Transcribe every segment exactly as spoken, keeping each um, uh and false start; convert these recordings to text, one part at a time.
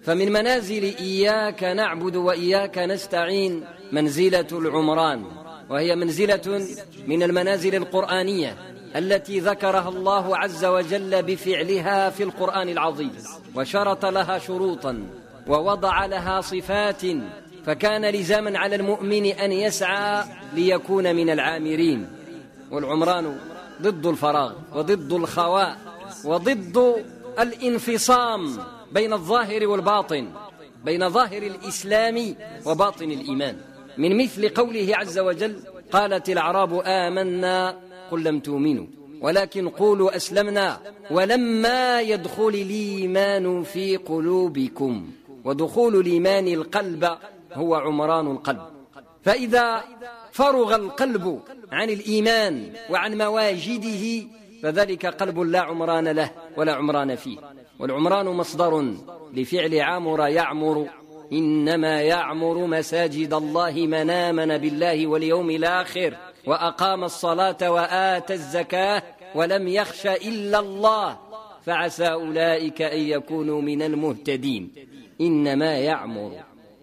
فمن منازل إياك نعبد وإياك نستعين منزلة العمران، وهي منزلة من المنازل القرآنية التي ذكرها الله عز وجل بفعلها في القرآن العظيم، وشرط لها شروطا ووضع لها صفات، فكان لزاما على المؤمن أن يسعى ليكون من العامرين. والعمران ضد الفراغ وضد الخواء وضد الانفصام بين الظاهر والباطن، بين ظاهر الإسلام وباطن الإيمان، من مثل قوله عز وجل: قالت الأعراب آمنا قل لم تؤمنوا ولكن قولوا أسلمنا ولما يدخل الإيمان في قلوبكم. ودخول الإيمان القلب هو عمران القلب. فإذا فرغ القلب عن الإيمان وعن مواجده فذلك قلب لا عمران له ولا عمران فيه. والعمران مصدر لفعل عمر يعمر، إنما يعمر مساجد الله من آمن بالله واليوم الآخر وأقام الصلاة وآتى الزكاة ولم يخش إلا الله فعسى أولئك أن يكونوا من المهتدين. إنما يعمر،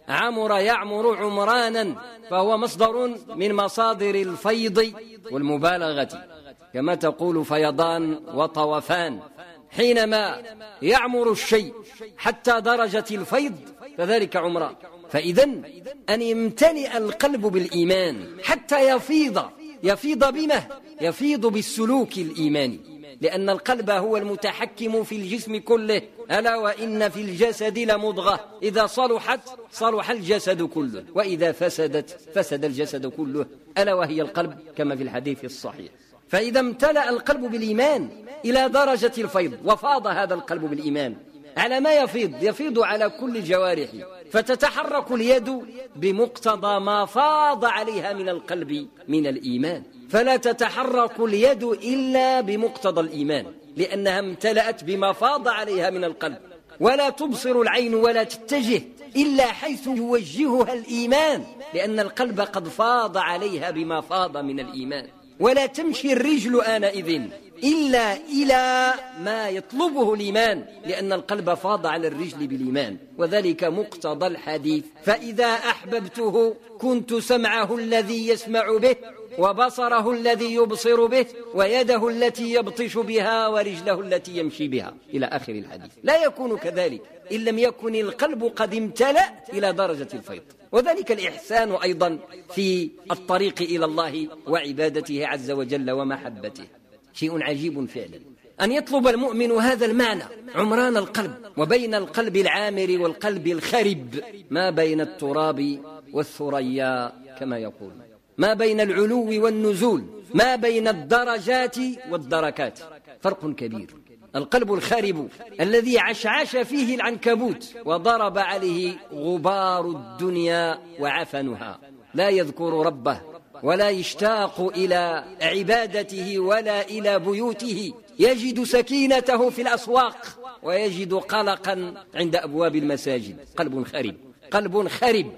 عمر يعمر عمرانا، فهو مصدر من مصادر الفيض والمبالغة، كما تقول فيضان وطوفان. حينما يعمر الشيء حتى درجة الفيض فذلك عمران. فإذن أن يمتلئ القلب بالإيمان حتى يفيض يفيض بما يفيض بالسلوك الإيماني، لأن القلب هو المتحكم في الجسم كله. ألا وإن في الجسد لمضغة إذا صلحت صلح الجسد كله وإذا فسدت فسد الجسد كله، ألا وهي القلب، كما في الحديث الصحيح. فإذا امتلأ القلب بالإيمان إلى درجة الفيض وفاض هذا القلب بالإيمان على ما يفيض، يفيض على كل الجوارح، فتتحرك اليد بمقتضى ما فاض عليها من القلب من الإيمان، فلا تتحرك اليد إلا بمقتضى الإيمان لأنها امتلأت بما فاض عليها من القلب. ولا تبصر العين ولا تتجه إلا حيث يوجهها الإيمان، لأن القلب قد فاض عليها بما فاض من الإيمان. ولا تمشي الرجل آنئذ إلا إلى ما يطلبه الإيمان، لأن القلب فاض على الرجل بالإيمان، وذلك مقتضى الحديث: فإذا أحببته كنت سمعه الذي يسمع به وبصره الذي يبصر به ويده التي يبطش بها ورجله التي يمشي بها، إلى آخر الحديث. لا يكون كذلك إن لم يكن القلب قد امتلأ إلى درجة الفيض. وذلك الإحسان أيضا في الطريق إلى الله وعبادته عز وجل ومحبته. شيء عجيب فعلا أن يطلب المؤمن هذا المعنى، عمران القلب، وبين القلب العامر والقلب الخرب ما بين التراب والثريا كما يقول، ما بين العلو والنزول، ما بين الدرجات والدركات، فرق كبير. القلب الخارب الذي عشعش فيه العنكبوت وضرب عليه غبار الدنيا وعفنها، لا يذكر ربه ولا يشتاق إلى عبادته ولا إلى بيوته، يجد سكينته في الأسواق ويجد قلقا عند أبواب المساجد. قلب خرب، قلب خرب.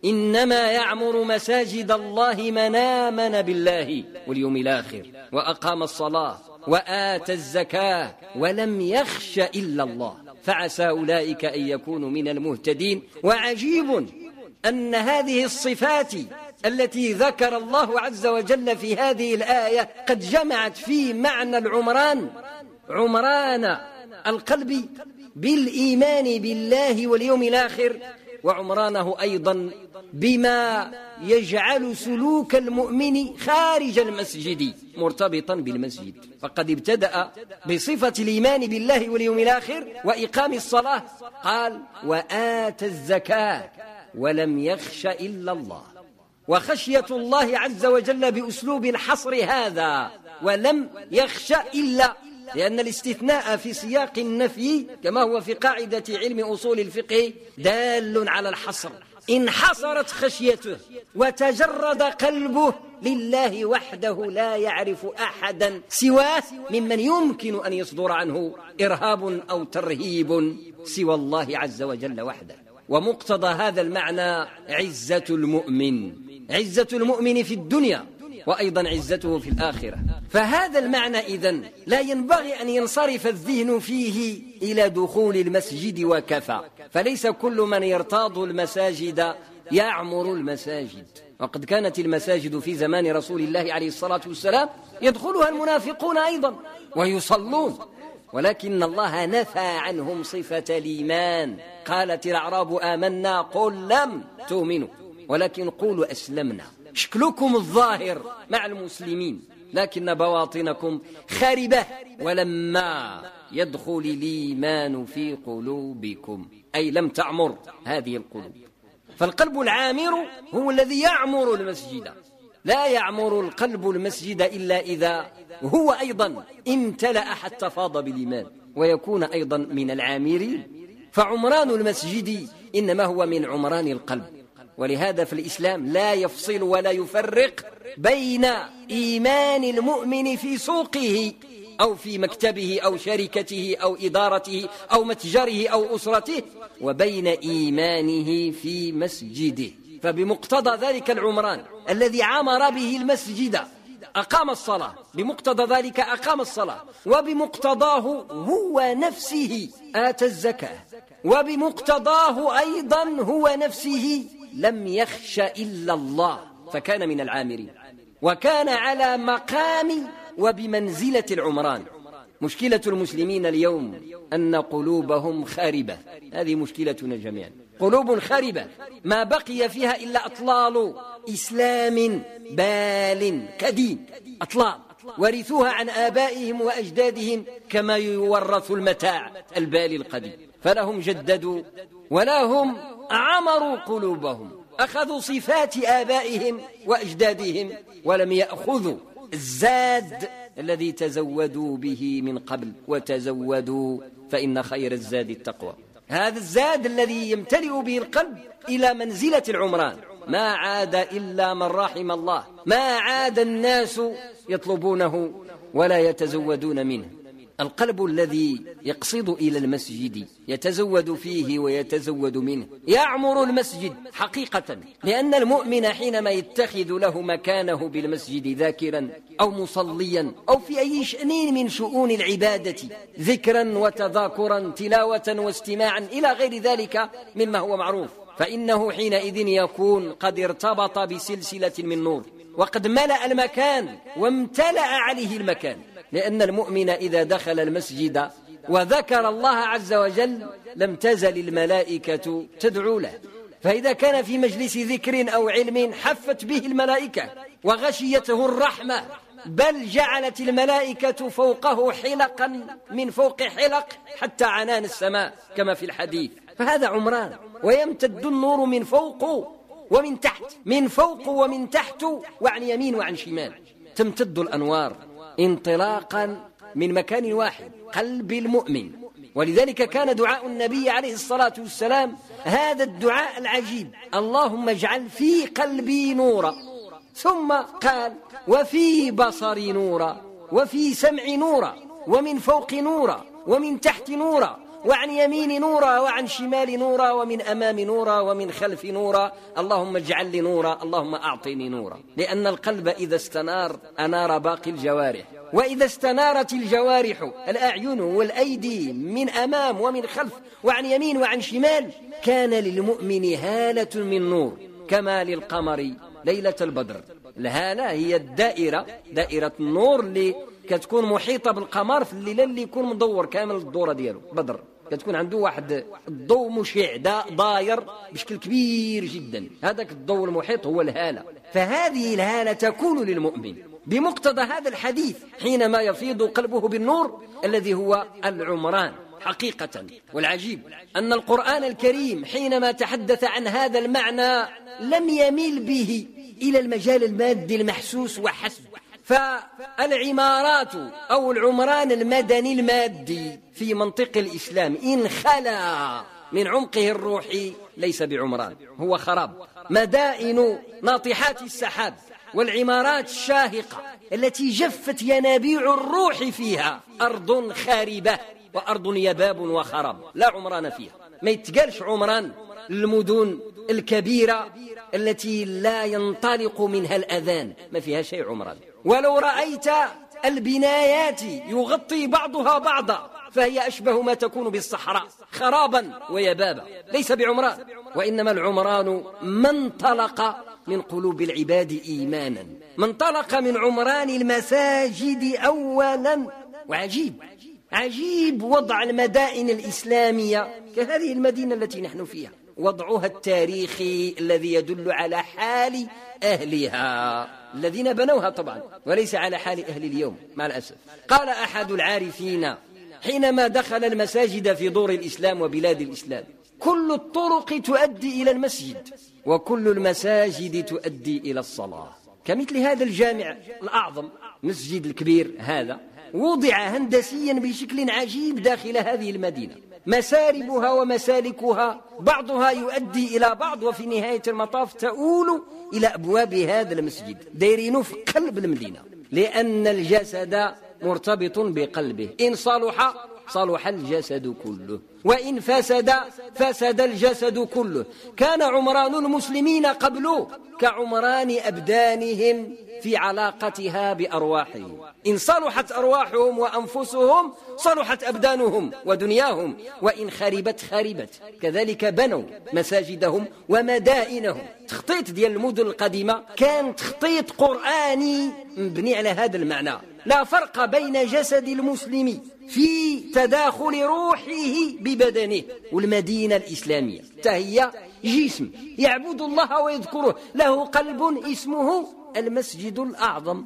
إنما يعمر مساجد الله من آمن بالله واليوم الآخر وأقام الصلاة وآتى الزكاة ولم يخش إلا الله فعسى أولئك أن يكونوا من المهتدين. وعجيب أن هذه الصفات التي ذكر الله عز وجل في هذه الآية قد جمعت في معنى العمران عمران القلب بالإيمان بالله واليوم الآخر، وعمرانه أيضا بما يجعل سلوك المؤمن خارج المسجد مرتبطا بالمسجد. فقد ابتدأ بصفة الإيمان بالله واليوم الآخر وإقام الصلاة، قال وآتى الزكاة ولم يخش إلا الله. وخشية الله عز وجل بأسلوب الحصر هذا، ولم يخش إلا، لأن الاستثناء في سياق النفي كما هو في قاعدة علم أصول الفقه دال على الحصر. انحصرت خشيته وتجرد قلبه لله وحده، لا يعرف أحدا سواه ممن يمكن أن يصدر عنه إرهاب أو ترهيب سوى الله عز وجل وحده. ومقتضى هذا المعنى عزة المؤمن، عزة المؤمن في الدنيا وأيضا عزته في الآخرة. فهذا المعنى إذن لا ينبغي أن ينصرف الذهن فيه إلى دخول المسجد وكفى، فليس كل من يرتاض المساجد يعمر المساجد. وقد كانت المساجد في زمان رسول الله عليه الصلاة والسلام يدخلها المنافقون أيضا ويصلون، ولكن الله نفى عنهم صفة الإيمان. قالت الأعراب آمنا قل لم تؤمنوا ولكن قولوا أسلمنا. شكلكم الظاهر مع المسلمين لكن بواطنكم خاربة، ولما يدخل الإيمان في قلوبكم أي لم تعمر هذه القلوب. فالقلب العامر هو الذي يعمر المسجد، لا يعمر القلب المسجد إلا إذا هو أيضا امتلأ حتى فاض بالإيمان ويكون أيضا من العامرين. فعمران المسجد إنما هو من عمران القلب، ولهذا في الإسلام لا يفصل ولا يفرق بين إيمان المؤمن في سوقه أو في مكتبه أو شركته أو إدارته أو متجره أو أسرته وبين إيمانه في مسجده. فبمقتضى ذلك العمران الذي عمر به المسجد أقام الصلاة، بمقتضى ذلك أقام الصلاة، وبمقتضاه هو نفسه آتى الزكاة، وبمقتضاه أيضا هو نفسه لم يخش إلا الله فكان من العامرين، وكان على مقام وبمنزلة العمران. مشكلة المسلمين اليوم أن قلوبهم خاربة، هذه مشكلتنا جميعا، قلوب خاربة ما بقي فيها إلا أطلال إسلام بال كدين، أطلال ورثوها عن آبائهم وأجدادهم كما يورث المتاع البال القديم. فلهم جددوا ولا هم عمروا قلوبهم، أخذوا صفات آبائهم وأجدادهم ولم يأخذوا الزاد الذي تزودوا به من قبل، وتزودوا فإن خير الزاد التقوى. هذا الزاد الذي يمتلئ به القلب إلى منزلة العمران ما عاد إلا من رحم الله، ما عاد الناس يطلبونه ولا يتزودون منه. القلب الذي يقصد إلى المسجد يتزود فيه ويتزود منه، يعمر المسجد حقيقة، لأن المؤمن حينما يتخذ له مكانه بالمسجد ذاكرا أو مصليا أو في أي شأن من شؤون العبادة، ذكرا وتذاكرا تلاوة واستماعا إلى غير ذلك مما هو معروف، فإنه حينئذ يكون قد ارتبط بسلسلة من نور وقد ملأ المكان وامتلأ عليه المكان. لأن المؤمن إذا دخل المسجد وذكر الله عز وجل لم تزل الملائكة تدعو له، فإذا كان في مجلس ذكر أو علم حفت به الملائكة وغشيته الرحمة، بل جعلت الملائكة فوقه حلقا من فوق حلق حتى عنان السماء كما في الحديث. فهذا عمران، ويمتد النور من فوق ومن تحت، من فوق ومن تحت وعن يمين وعن شمال، تمتد الأنوار انطلاقا من مكان واحد، قلب المؤمن. ولذلك كان دعاء النبي عليه الصلاة والسلام هذا الدعاء العجيب: اللهم اجعل في قلبي نورا، ثم قال وفي بصري نورا، وفي سمعي نورا، ومن فوق نورا، ومن تحت نورا، وعن يمين نورا، وعن شمال نورا، ومن أمام نورا، ومن خلف نورا، اللهم اجعل لي نورا، اللهم أعطني نورا. لأن القلب إذا استنار أنار باقي الجوارح، وإذا استنارت الجوارح الأعين والأيدي من أمام ومن خلف وعن يمين وعن شمال كان للمؤمن هالة من نور كما للقمر ليلة البدر. الهالة هي الدائرة، دائرة النور اللي كتكون محيطة بالقمر في الليلة اللي يكون مدور كامل الدورة دياله بدر، كتكون عنده واحد الضوء مشع داير بشكل كبير جدا، هذاك الضوء المحيط هو الهالة. فهذه الهالة تكون للمؤمن بمقتضى هذا الحديث حينما يفيض قلبه بالنور الذي هو العمران حقيقة. والعجيب أن القرآن الكريم حينما تحدث عن هذا المعنى لم يميل به إلى المجال المادي المحسوس وحسب، فالعمارات أو العمران المدني المادي في منطق الإسلام إن خلا من عمقه الروحي ليس بعمران، هو خراب. مدائن ناطحات السحاب والعمارات الشاهقة التي جفت ينابيع الروح فيها أرض خاربة وأرض يباب وخراب لا عمران فيها. ما يتقالش عمران المدن الكبيرة التي لا ينطلق منها الأذان، ما فيها شيء عمران. ولو رأيت البنايات يغطي بعضها بعضا، فهي أشبه ما تكون بالصحراء خرابا ويبابا، ليس بعمران. وإنما العمران ما انطلق من قلوب العباد إيمانا، ما انطلق من عمران المساجد أولا. وعجيب عجيب وضع المدائن الإسلامية كهذه المدينة التي نحن فيها، وضعها التاريخي الذي يدل على حال أهلها الذين بنوها طبعا، وليس على حال أهل اليوم مع الأسف. قال أحد العارفين حينما دخل المساجد في دور الإسلام وبلاد الإسلام: كل الطرق تؤدي إلى المسجد، وكل المساجد تؤدي إلى الصلاة. كمثل هذا الجامع الأعظم، مسجد الكبير هذا، وضع هندسيا بشكل عجيب داخل هذه المدينة، مساربها ومسالكها بعضها يؤدي إلى بعض، وفي نهاية المطاف تؤول إلى أبواب هذا المسجد، دايرينه في قلب المدينة، لأن الجسد مرتبط بقلبه، إن صلح صلح الجسد كله، وإن فسد فسد الجسد كله. كان عمران المسلمين قبل كعمران أبدانهم في علاقتها بأرواحهم، إن صلحت أرواحهم وأنفسهم صلحت أبدانهم ودنياهم، وإن خربت خربت. كذلك بنوا مساجدهم ومدائنهم. تخطيط ديال المدن القديمة كان تخطيط قرآني مبني على هذا المعنى، لا فرق بين جسد المسلم في تداخل روحه ببدنه. والمدينة الإسلامية هي جسم يعبد الله ويذكره، له قلب اسمه المسجد الأعظم،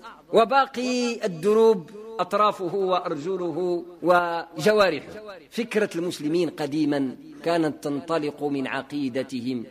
وباقي الدروب أطرافه وأرجله وجوارحه. فكرة المسلمين قديما كانت تنطلق من عقيدتهم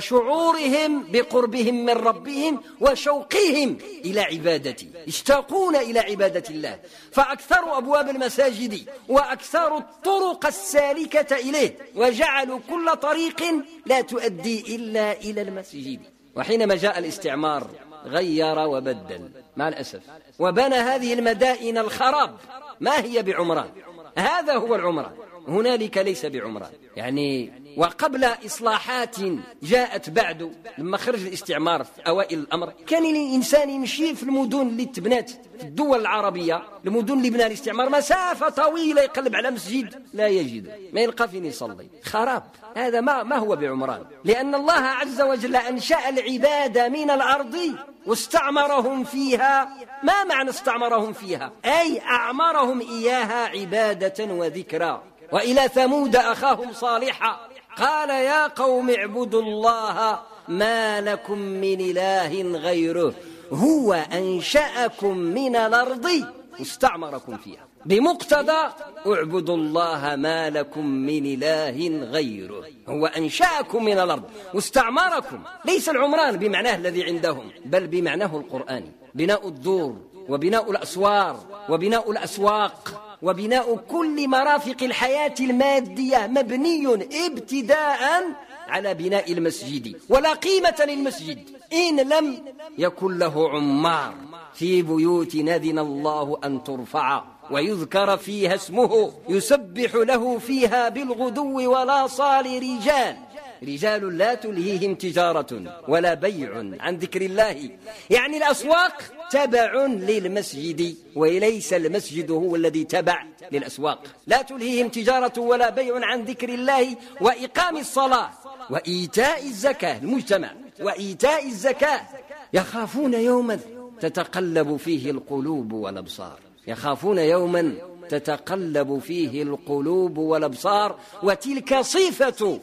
وشعورهم بقربهم من ربهم وشوقهم إلى عبادته، يشتاقون إلى عبادة الله، فأكثر أبواب المساجد وأكثر الطرق السالكة إليه، وجعلوا كل طريق لا تؤدي إلا إلى المسجد. وحينما جاء الاستعمار غير وبدل مع الأسف، وبنى هذه المدائن الخراب. ما هي بعمران؟ هذا هو العمران، هنالك ليس بعمران يعني. وقبل إصلاحات جاءت بعد، لما خرج الاستعمار في أوائل الأمر، كان الإنسان يمشي في المدن اللي تبنات في الدول العربية، المدن اللي بنى الاستعمار، مسافة طويلة يقلب على مسجد لا يجد، ما يلقى فين يصلي، خراب. هذا ما, ما هو بعمران، لأن الله عز وجل أنشأ العباد من الأرض واستعمرهم فيها. ما معنى استعمرهم فيها؟ أي أعمرهم إياها عبادة وذكرى. وإلى ثمود أخاهم صالحا قال يا قوم اعبدوا الله ما لكم من إله غيره هو أنشأكم من الأرض واستعمركم فيها، بمقتضى اعبدوا الله ما لكم من إله غيره، هو أنشأكم من الأرض واستعمركم. ليس العمران بمعناه الذي عندهم، بل بمعناه القرآني، بناء الدور وبناء الأسوار وبناء الأسواق وبناء كل مرافق الحياة المادية مبني ابتداء على بناء المسجد. ولا قيمة للمسجد إن لم يكن له عمار. في بيوت نذن الله أن ترفع ويذكر فيها اسمه يسبح له فيها بالغدو والآصال رجال رجال لا تلهيهم تجارة ولا بيع عن ذكر الله. يعني الأسواق تبع للمسجد، وليس المسجد هو الذي تبع للأسواق. لا تلهيهم تجارة ولا بيع عن ذكر الله وإقام الصلاة وإيتاء الزكاة، المجتمع وإيتاء الزكاة. يخافون يوما تتقلب فيه القلوب والأبصار، يخافون يوما تتقلب فيه القلوب والأبصار. وتلك صفة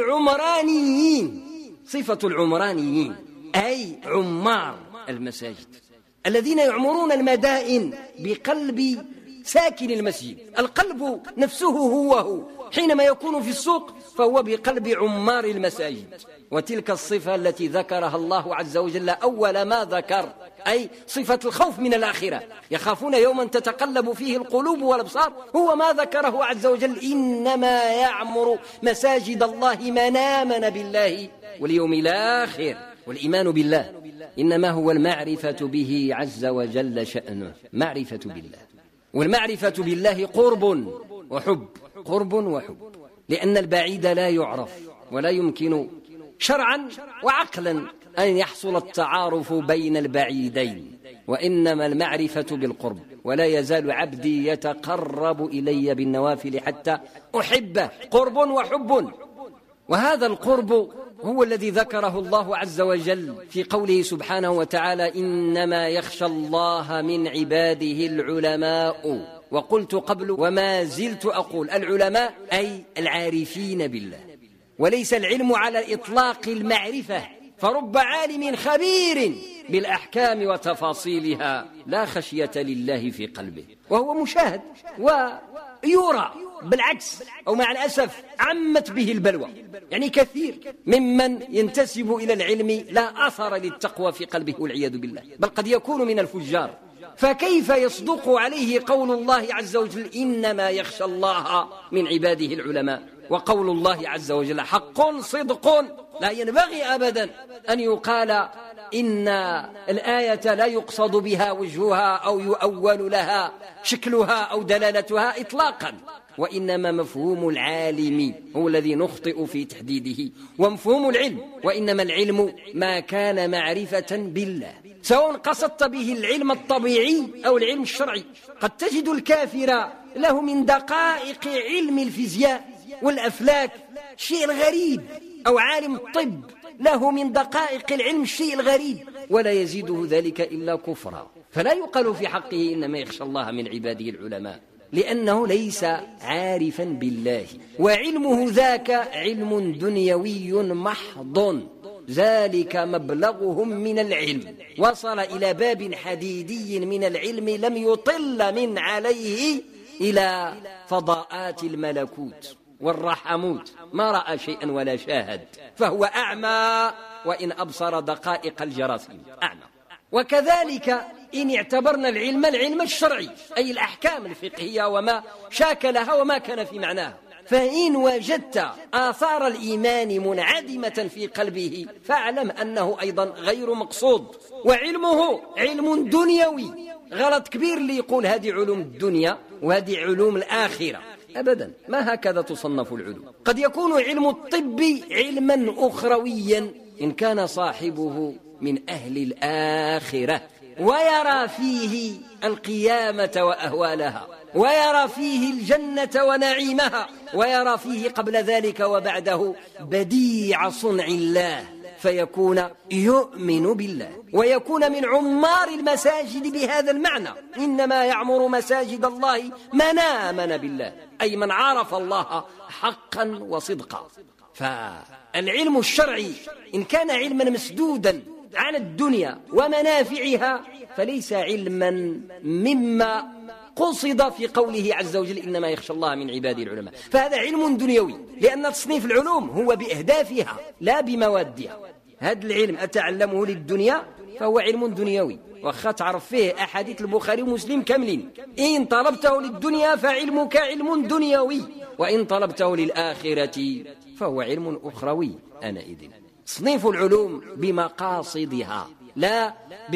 العمرانيين، صفة العمرانيين أي عمار المساجد الذين يعمرون المدائن بقلب ساكن المسجد. القلب نفسه هو هو حينما يكون في السوق فهو بقلب عمار المساجد. وتلك الصفة التي ذكرها الله عز وجل أول ما ذكر، أي صفة الخوف من الآخرة. يخافون يوما تتقلب فيه القلوب والأبصار، هو ما ذكره عز وجل: إنما يعمر مساجد الله من آمن بالله واليوم الآخر. والإيمان بالله إنما هو المعرفة به عز وجل شأنه، معرفة بالله. والمعرفة بالله قرب وحب، قرب وحب، لأن البعيد لا يعرف ولا يمكن شرعا وعقلا أن يحصل التعارف بين البعيدين. وإنما المعرفة بالقرب، ولا يزال عبدي يتقرب إلي بالنوافل حتى أحبه، قرب وحب. وهذا القرب هو الذي ذكره الله عز وجل في قوله سبحانه وتعالى: إنما يخشى الله من عباده العلماء. وقلت قبل وما زلت أقول العلماء أي العارفين بالله، وليس العلم على إطلاق المعرفة، فرب عالم خبير بالأحكام وتفاصيلها لا خشية لله في قلبه، وهو مشاهد ويرى. بالعكس أو مع الأسف عمت به البلوى، يعني كثير ممن ينتسب إلى العلم لا أثر للتقوى في قلبه والعياذ بالله، بل قد يكون من الفجار. فكيف يصدق عليه قول الله عز وجل: إنما يخشى الله من عباده العلماء؟ وقول الله عز وجل حق صدق، لا ينبغي أبدا أن يقال إن الآية لا يقصد بها وجهها أو يؤول لها شكلها أو دلالتها إطلاقا، وإنما مفهوم العالم هو الذي نخطئ في تحديده، ومفهوم العلم، وإنما العلم ما كان معرفة بالله، سواء قصدت به العلم الطبيعي أو العلم الشرعي. قد تجد الكافر له من دقائق علم الفيزياء والأفلاك شيء الغريب، أو عالم الطب له من دقائق العلم الشيء الغريب، ولا يزيده ذلك إلا كفرا. فلا يقال في حقه إنما يخشى الله من عباده العلماء، لأنه ليس عارفا بالله، وعلمه ذاك علم دنيوي محض، ذلك مبلغهم من العلم، وصل إلى باب حديدي من العلم لم يطل من عليه إلى فضاءات الملكوت والرحموت، ما رأى شيئا ولا شاهد، فهو أعمى وإن أبصر دقائق الجراثيم، أعمى. وكذلك إن اعتبرنا العلم العلم الشرعي، أي الأحكام الفقهية وما شاكلها وما كان في معناها، فإن وجدت آثار الإيمان منعدمة في قلبه فاعلم أنه أيضا غير مقصود، وعلمه علم دنيوي. غلط كبير اللي يقول هذه علوم الدنيا وهذه علوم الآخرة، أبدا ما هكذا تصنف العلوم. قد يكون علم الطب علما أخرويا إن كان صاحبه من أهل الآخرة، ويرى فيه القيامة وأهوالها، ويرى فيه الجنة ونعيمها، ويرى فيه قبل ذلك وبعده بديع صنع الله، فيكون يؤمن بالله ويكون من عمار المساجد بهذا المعنى. إنما يعمر مساجد الله من آمن بالله، أي من عرف الله حقا وصدقا. فالعلم الشرعي إن كان علما مسدودا عن الدنيا ومنافعها فليس علما مما قصد في قوله عز وجل: إنما يخشى الله من عباده العلماء. فهذا علم دنيوي، لأن تصنيف العلوم هو بأهدافها لا بموادها. هذا العلم أتعلمه للدنيا فهو علم دنيوي، وخا تعرف فيه أحاديث البخاري ومسلم كاملين. إن طلبته للدنيا فعلمك علم دنيوي، وإن طلبته للآخرة فهو علم أخروي. أنئذ تصنيف العلوم بمقاصدها لا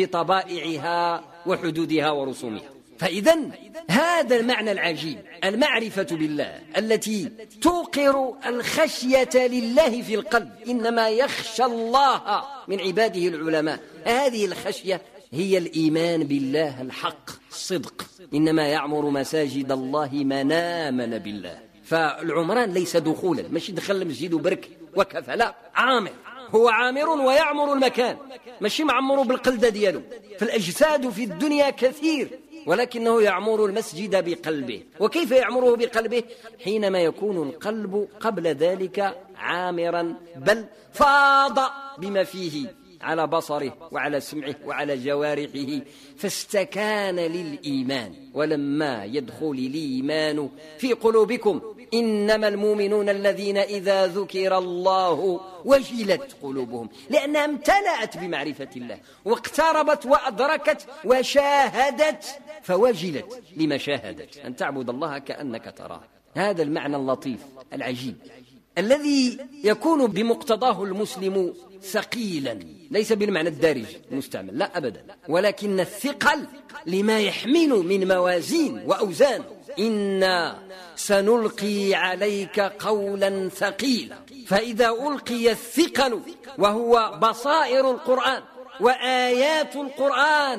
بطبائعها وحدودها ورسومها. فإذن هذا المعنى العجيب، المعرفة بالله التي توقر الخشية لله في القلب، إنما يخشى الله من عباده العلماء، هذه الخشية هي الإيمان بالله الحق الصدق. إنما يعمر مساجد الله من آمن بالله. فالعمران ليس دخولا، ماشي دخل المسجد وبرك وكفى، لا، عامر، هو عامر ويعمر المكان، ماشي معمر بالقلدة دياله. فالأجساد في الدنيا كثير، ولكنه يعمر المسجد بقلبه. وكيف يعمره بقلبه؟ حينما يكون القلب قبل ذلك عامرا، بل فاض بما فيه على بصره وعلى سمعه وعلى جوارحه، فاستكان للإيمان. ولما يدخل الإيمان في قلوبكم إنما المؤمنون الذين إذا ذكر الله وجلت قلوبهم، لأنها امتلأت بمعرفة الله واقتربت وأدركت وشاهدت فوجلت لما شاهدت، أن تعبد الله كأنك تراه. هذا المعنى اللطيف العجيب الذي يكون بمقتضاه المسلم ثقيلا، ليس بالمعنى الدارج المستعمل، لا أبدا، ولكن الثقل لما يحمل من موازين وأوزان. إنا سنلقي عليك قولا ثقيلا. فإذا ألقي الثقل وهو بصائر القرآن وآيات القرآن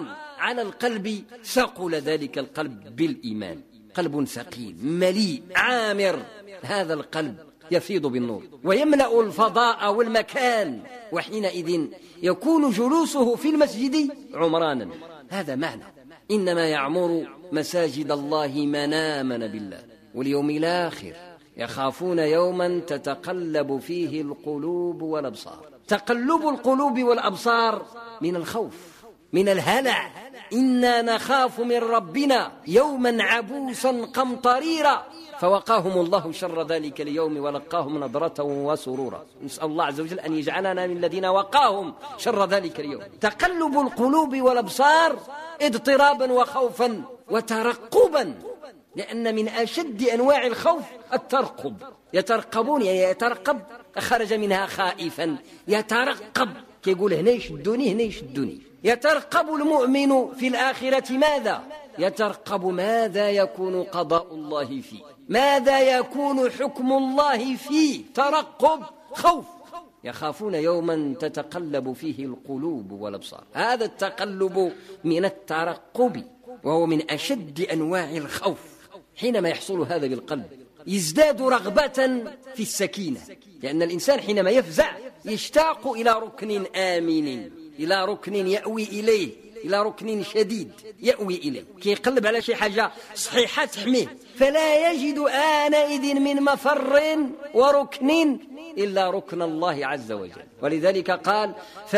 على القلب ثقل ذلك القلب بالإيمان، قلب ثقيل مليء عامر، هذا القلب يفيض بالنور ويملأ الفضاء والمكان، وحينئذ يكون جلوسه في المسجد عمرانا. هذا معنى إنما يعمر مساجد الله من آمن بالله واليوم الآخر يخافون يوما تتقلب فيه القلوب والأبصار. تقلب القلوب والأبصار من الخوف، من الهلع، إنا نخاف من ربنا يوما عبوسا قمطريرا، فوقاهم الله شر ذلك اليوم ولقاهم نضرة وسرورا. نسأل الله عز وجل أن يجعلنا من الذين وقاهم شر ذلك اليوم. تقلب القلوب والأبصار اضطرابا وخوفا وترقبا، لأن من أشد أنواع الخوف الترقب. يترقبون يعني يترقب، خرج منها خائفا، يترقب كيقول هنا يشدوني هنا يشدوني. يترقب المؤمن في الآخرة ماذا؟ يترقب ماذا يكون قضاء الله فيه، ماذا يكون حكم الله فيه. ترقب خوف، يخافون يوما تتقلب فيه القلوب والأبصار. هذا التقلب من الترقب، وهو من أشد أنواع الخوف. حينما يحصل هذا بالقلب يزداد رغبة في السكينة، لأن الإنسان حينما يفزع يشتاق إلى ركن آمن، إلى ركن يأوي إليه، إلى ركن شديد يأوي إليه، كي يقلب على شي حاجة صحيحة تحميه، فلا يجد آنئذ من مفر وركن إلا ركن الله عز وجل. ولذلك قال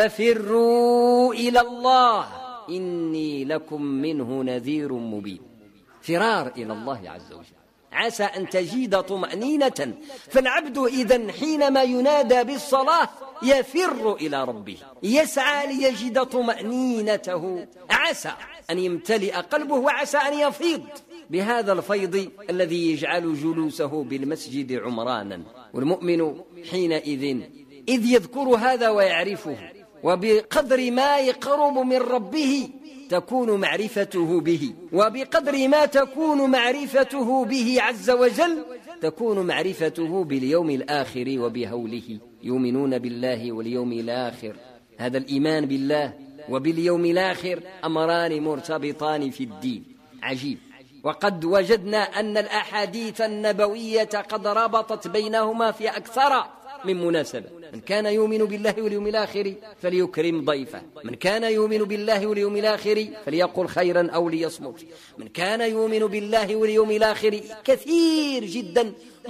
ففروا إلى الله إني لكم منه نذير مبين. فرار إلى الله عز وجل، عسى أن تجد طمأنينة. فالعبد إذن حينما ينادى بالصلاة يفر إلى ربه، يسعى ليجد طمأنينته، عسى أن يمتلئ قلبه وعسى أن يفيض بهذا الفيض الذي يجعل جلوسه بالمسجد عمرانا. والمؤمن حينئذ إذ يذكر هذا ويعرفه، وبقدر ما يقرب من ربه تكون معرفته به، وبقدر ما تكون معرفته به عز وجل تكون معرفته باليوم الآخر وبهوله. يؤمنون بالله واليوم الآخر، هذا الإيمان بالله وباليوم الآخر أمران مرتبطان في الدين. عجيب. وقد وجدنا أن الأحاديث النبوية قد ربطت بينهما في أكثر من مناسبة. من كان يؤمن بالله واليوم الآخر فليكرم ضيفه، من كان يؤمن بالله واليوم الآخر فليقل خيرا أو ليصمت، من كان يؤمن بالله واليوم الآخر كثير جدا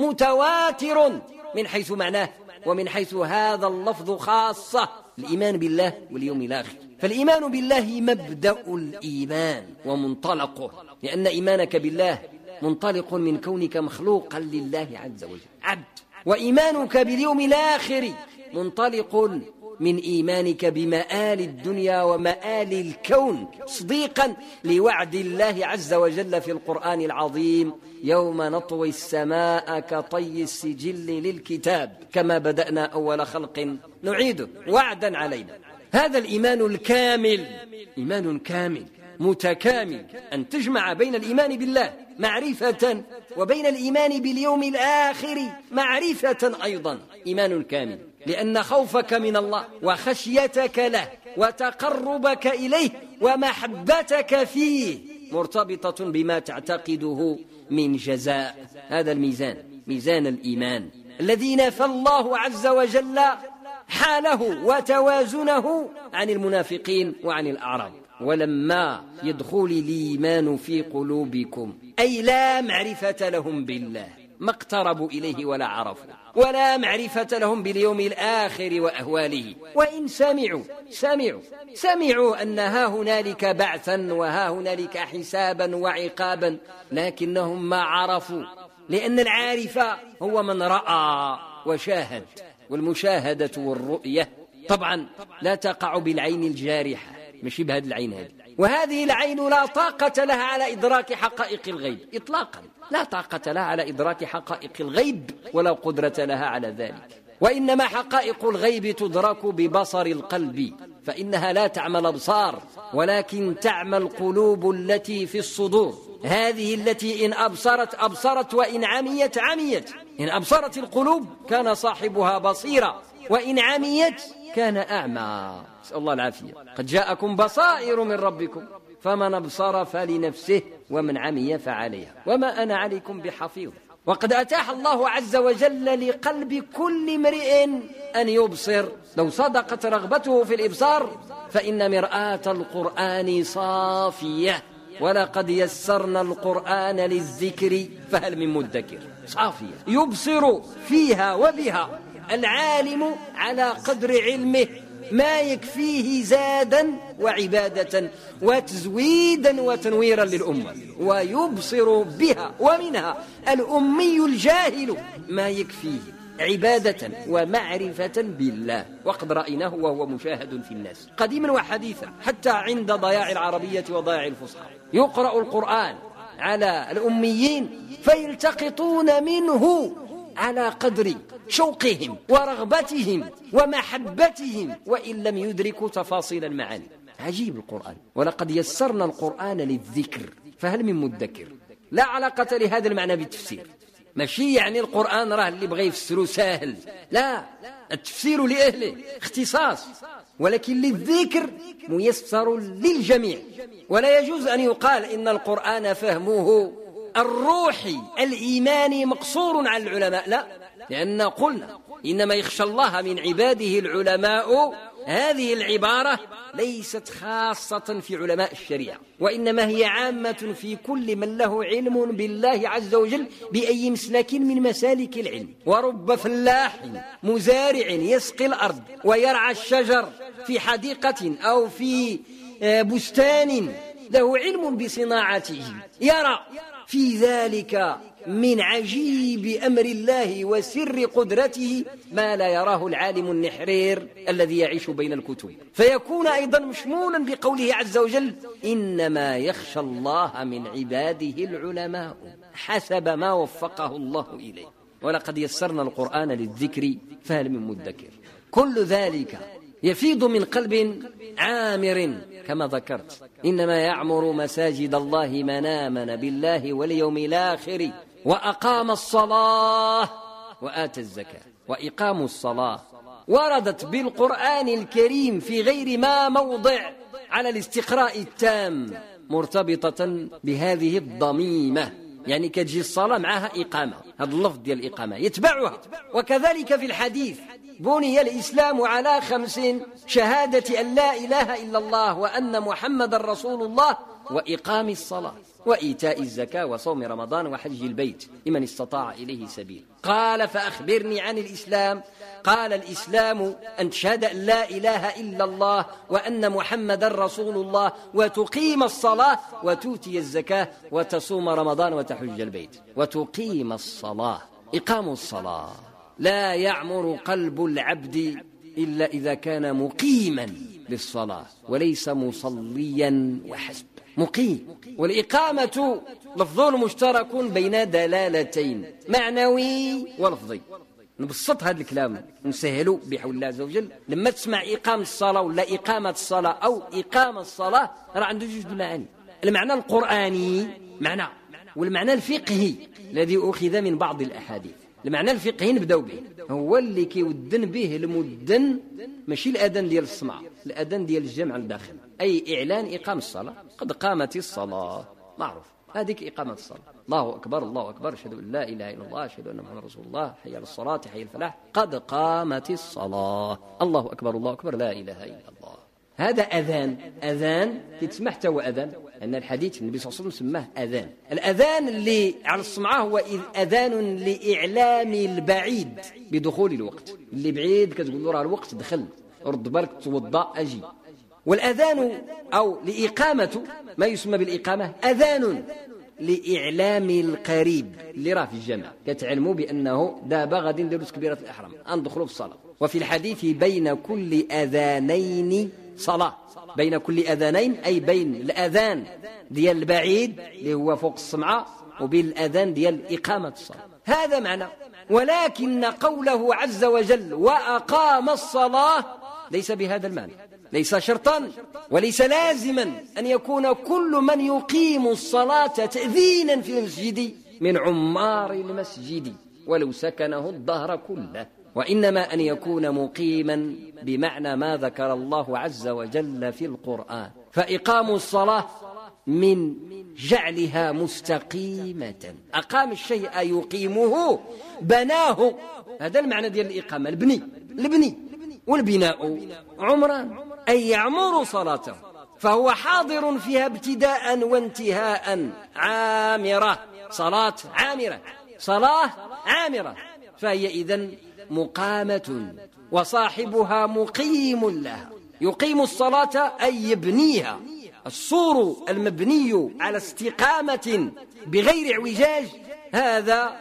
متواتر من حيث معناه ومن حيث هذا اللفظ خاصة، الإيمان بالله واليوم الآخر. فالإيمان بالله مبدأ الإيمان ومنطلقه، لأن إيمانك بالله منطلق من كونك مخلوقا لله عز وجل عبد، وإيمانك باليوم الآخر منطلق من إيمانك بمآل الدنيا ومآل الكون، صديقا لوعد الله عز وجل في القرآن العظيم يوم نطوي السماء كطي السجل للكتاب كما بدأنا أول خلق نعيده وعدا علينا. هذا الإيمان الكامل إيمان كامل متكامل، أن تجمع بين الإيمان بالله معرفة وبين الإيمان باليوم الآخر معرفة أيضا، إيمان كامل، لأن خوفك من الله وخشيتك له وتقربك إليه ومحبتك فيه مرتبطة بما تعتقده من جزاء. هذا الميزان، ميزان الإيمان الذي نفى الله عز وجل حاله وتوازنه عن المنافقين وعن الأعراب. ولما يدخل الإيمان في قلوبكم أي لا معرفة لهم بالله، ما اقتربوا إليه ولا عرفوا، ولا معرفة لهم باليوم الآخر وأهواله، وإن سمعوا سمعوا سمعوا أن ها هنالك بعثا وها هنالك حسابا وعقابا، لكنهم ما عرفوا، لأن العارف هو من رأى وشاهد، والمشاهدة والرؤية طبعا لا تقع بالعين الجارحة، مش بهذه العين هذه، وهذه العين لا طاقة لها على إدراك حقائق الغيب إطلاقا، لا طاقة لها على إدراك حقائق الغيب ولا قدرة لها على ذلك، وإنما حقائق الغيب تدرك ببصر القلب، فإنها لا تعمى الأبصار ولكن تعمى القلوب التي في الصدور، هذه التي إن أبصرت أبصرت وإن عميت عميت. إن أبصرت القلوب كان صاحبها بصيرا، وإن عميت كان أعمى. نسأل الله العافية. قد جاءكم بصائر من ربكم فمن أبصر فلنفسه ومن عمي فعليها وما أنا عليكم بحفيظ. وقد أتاح الله عز وجل لقلب كل امرئ أن يبصر، لو صدقت رغبته في الإبصار فإن مرآة القرآن صافية، ولقد يسرنا القرآن للذكر فهل من مدكر. صافية يبصر فيها وبها العالم على قدر علمه ما يكفيه زادا وعبادة وتزويدا وتنويرا للأمة، ويبصر بها ومنها الأمي الجاهل ما يكفيه عبادة ومعرفة بالله، وقد رأيناه وهو مشاهد في الناس قديما وحديثا، حتى عند ضياع العربية وضياع الفصحى يقرأ القرآن على الأميين فيلتقطون منه على قدر شوقهم ورغبتهم ومحبتهم وإن لم يدركوا تفاصيل المعاني. عجيب القرآن. ولقد يسرنا القرآن للذكر فهل من مدكر. لا علاقة لهذا المعنى بالتفسير، ماشي يعني القرآن راه اللي بغى يفسره ساهل، لا، التفسير لأهله اختصاص، ولكن للذكر ميسر للجميع. ولا يجوز أن يقال إن القرآن فهمه الروحي الإيماني مقصور على العلماء، لا، لأن قلنا إنما يخشى الله من عباده العلماء. هذه العبارة ليست خاصة في علماء الشريعة، وإنما هي عامة في كل من له علم بالله عز وجل بأي مسلك من مسالك العلم. ورب فلاح مزارع يسقي الأرض ويرعى الشجر في حديقة أو في بستان له علم بصناعته، يرى في ذلك من عجيب أمر الله وسر قدرته ما لا يراه العالم النحرير الذي يعيش بين الكتب، فيكون أيضا مشمولا بقوله عز وجل إنما يخشى الله من عباده العلماء حسب ما وفقه الله إليه. ولقد يسرنا القرآن للذكر فهل من مدكر. كل ذلك يفيض من قلب عامر كما ذكرت. إنما يعمر مساجد الله من آمن بالله واليوم الآخر وأقام الصلاة وآتى الزكاة. وإقام الصلاة وردت بالقرآن الكريم في غير ما موضع على الاستقراء التام مرتبطة بهذه الضميمة، يعني كتجي الصلاة معها إقامة، هذا اللفظ ديال الإقامة يتبعها. وكذلك في الحديث بني الإسلام على خمس: شهادة أن لا إله إلا الله وأن محمد رسول الله وإقام الصلاة وإيتاء الزكاة وصوم رمضان وحج البيت لمن استطاع إليه سبيل. قال فأخبرني عن الإسلام. قال الإسلام أن تشهد أن لا إله إلا الله وأن محمد رسول الله وتقيم الصلاة وتؤتي الزكاة وتصوم رمضان وتحج البيت. وتقيم الصلاة، إقام الصلاة لا يعمر قلب العبد إلا إذا كان مقيما للصلاة وليس مصليا وحسب، مقيم. والإقامة لفظ مشترك بين دلالتين، معنوي ولفظي. نبسط هذا الكلام نسهله بحول الله عز وجل. لما تسمع إقام الصلاة ولا إقامة الصلاة أو إقام الصلاة راه عنده جوج معاني: المعنى القرآني معنى، والمعنى الفقهي الذي أخذ من بعض الأحاديث. المعنى الفقهي نبداو به، هو اللي كيودن به المدن، ماشي الأذان ديال السمع، الأذان ديال الجمع الداخل، أي إعلان إقام الصلاة. قد قامت الصلاة، معروف، هذيك إقامة الصلاة. الله أكبر الله أكبر، أشهد أن لا إله إلا الله، أشهد أن محمد رسول الله، حي على الصلاة حي الفلاح، قد قامت الصلاة، الله أكبر الله أكبر، لا إله إلا الله. هذا أذان. أذان يتسمح حتى هو أذان، أن الحديث النبي صلى الله عليه وسلم سماه أذان. الأذان اللي على السمعة هو أذان لإعلام البعيد بدخول الوقت، اللي بعيد كتقول له راه الوقت دخل، رد بالك توضأ أجي. والأذان أو لإقامة ما يسمى بالإقامة أذان لإعلام القريب اللي راه في الجامع، كتعلموا بأنه دابا غادي نديروا تكبيرة الإحرام ندخلوا في الصلاة. وفي الحديث بين كل أذانين صلاة، بين كل أذانين أي بين الأذان ديال البعيد اللي هو فوق السمعة وبين الأذان ديال إقامة الصلاة، هذا معنى. ولكن قوله عز وجل وأقام الصلاة ليس بهذا المعنى، ليس شرطا وليس لازما أن يكون كل من يقيم الصلاة تأذينا في المسجد من عمار المسجد ولو سكنه الدهر كله، وإنما أن يكون مقيما بمعنى ما ذكر الله عز وجل في القرآن. فإقام الصلاة من جعلها مستقيمة. أقام الشيء يقيمه، بناه. هذا المعنى ديال الإقامة، البني البني والبناء عمران، أي يعمر صلاته، فهو حاضر فيها ابتداء وانتهاء. عامرة، صلاة عامرة، صلاة عامرة، فهي إذن مقامة، وصاحبها مقيم لها. يقيم الصلاة أي يبنيها. السور المبني على استقامة بغير اعوجاج هذا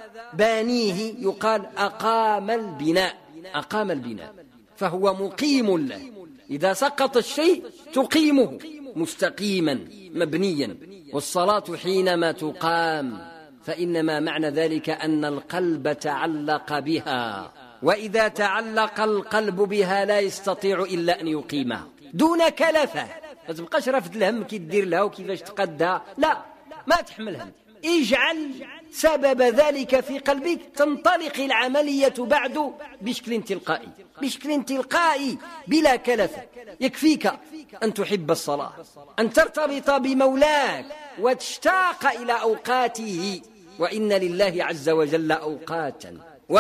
بانيه يقال أقام البناء، أقام البناء، فهو مقيم له. إذا سقط الشيء تقيمه مستقيما مبنيا. والصلاة حينما تقام فإنما معنى ذلك أن القلب تعلق بها، وإذا تعلق القلب بها لا يستطيع إلا أن يقيمها دون كلفة. ما تبقاش رافد الهم كي تدير لها وكيفاش تقدها، لا، ما تحملها. اجعل سبب ذلك في قلبك، تنطلق العملية بعد بشكل تلقائي، بشكل تلقائي بلا كلفة. يكفيك أن تحب الصلاة، أن ترتبط بمولاك وتشتاق إلى أوقاته. وإن لله عز وجل أوقاتا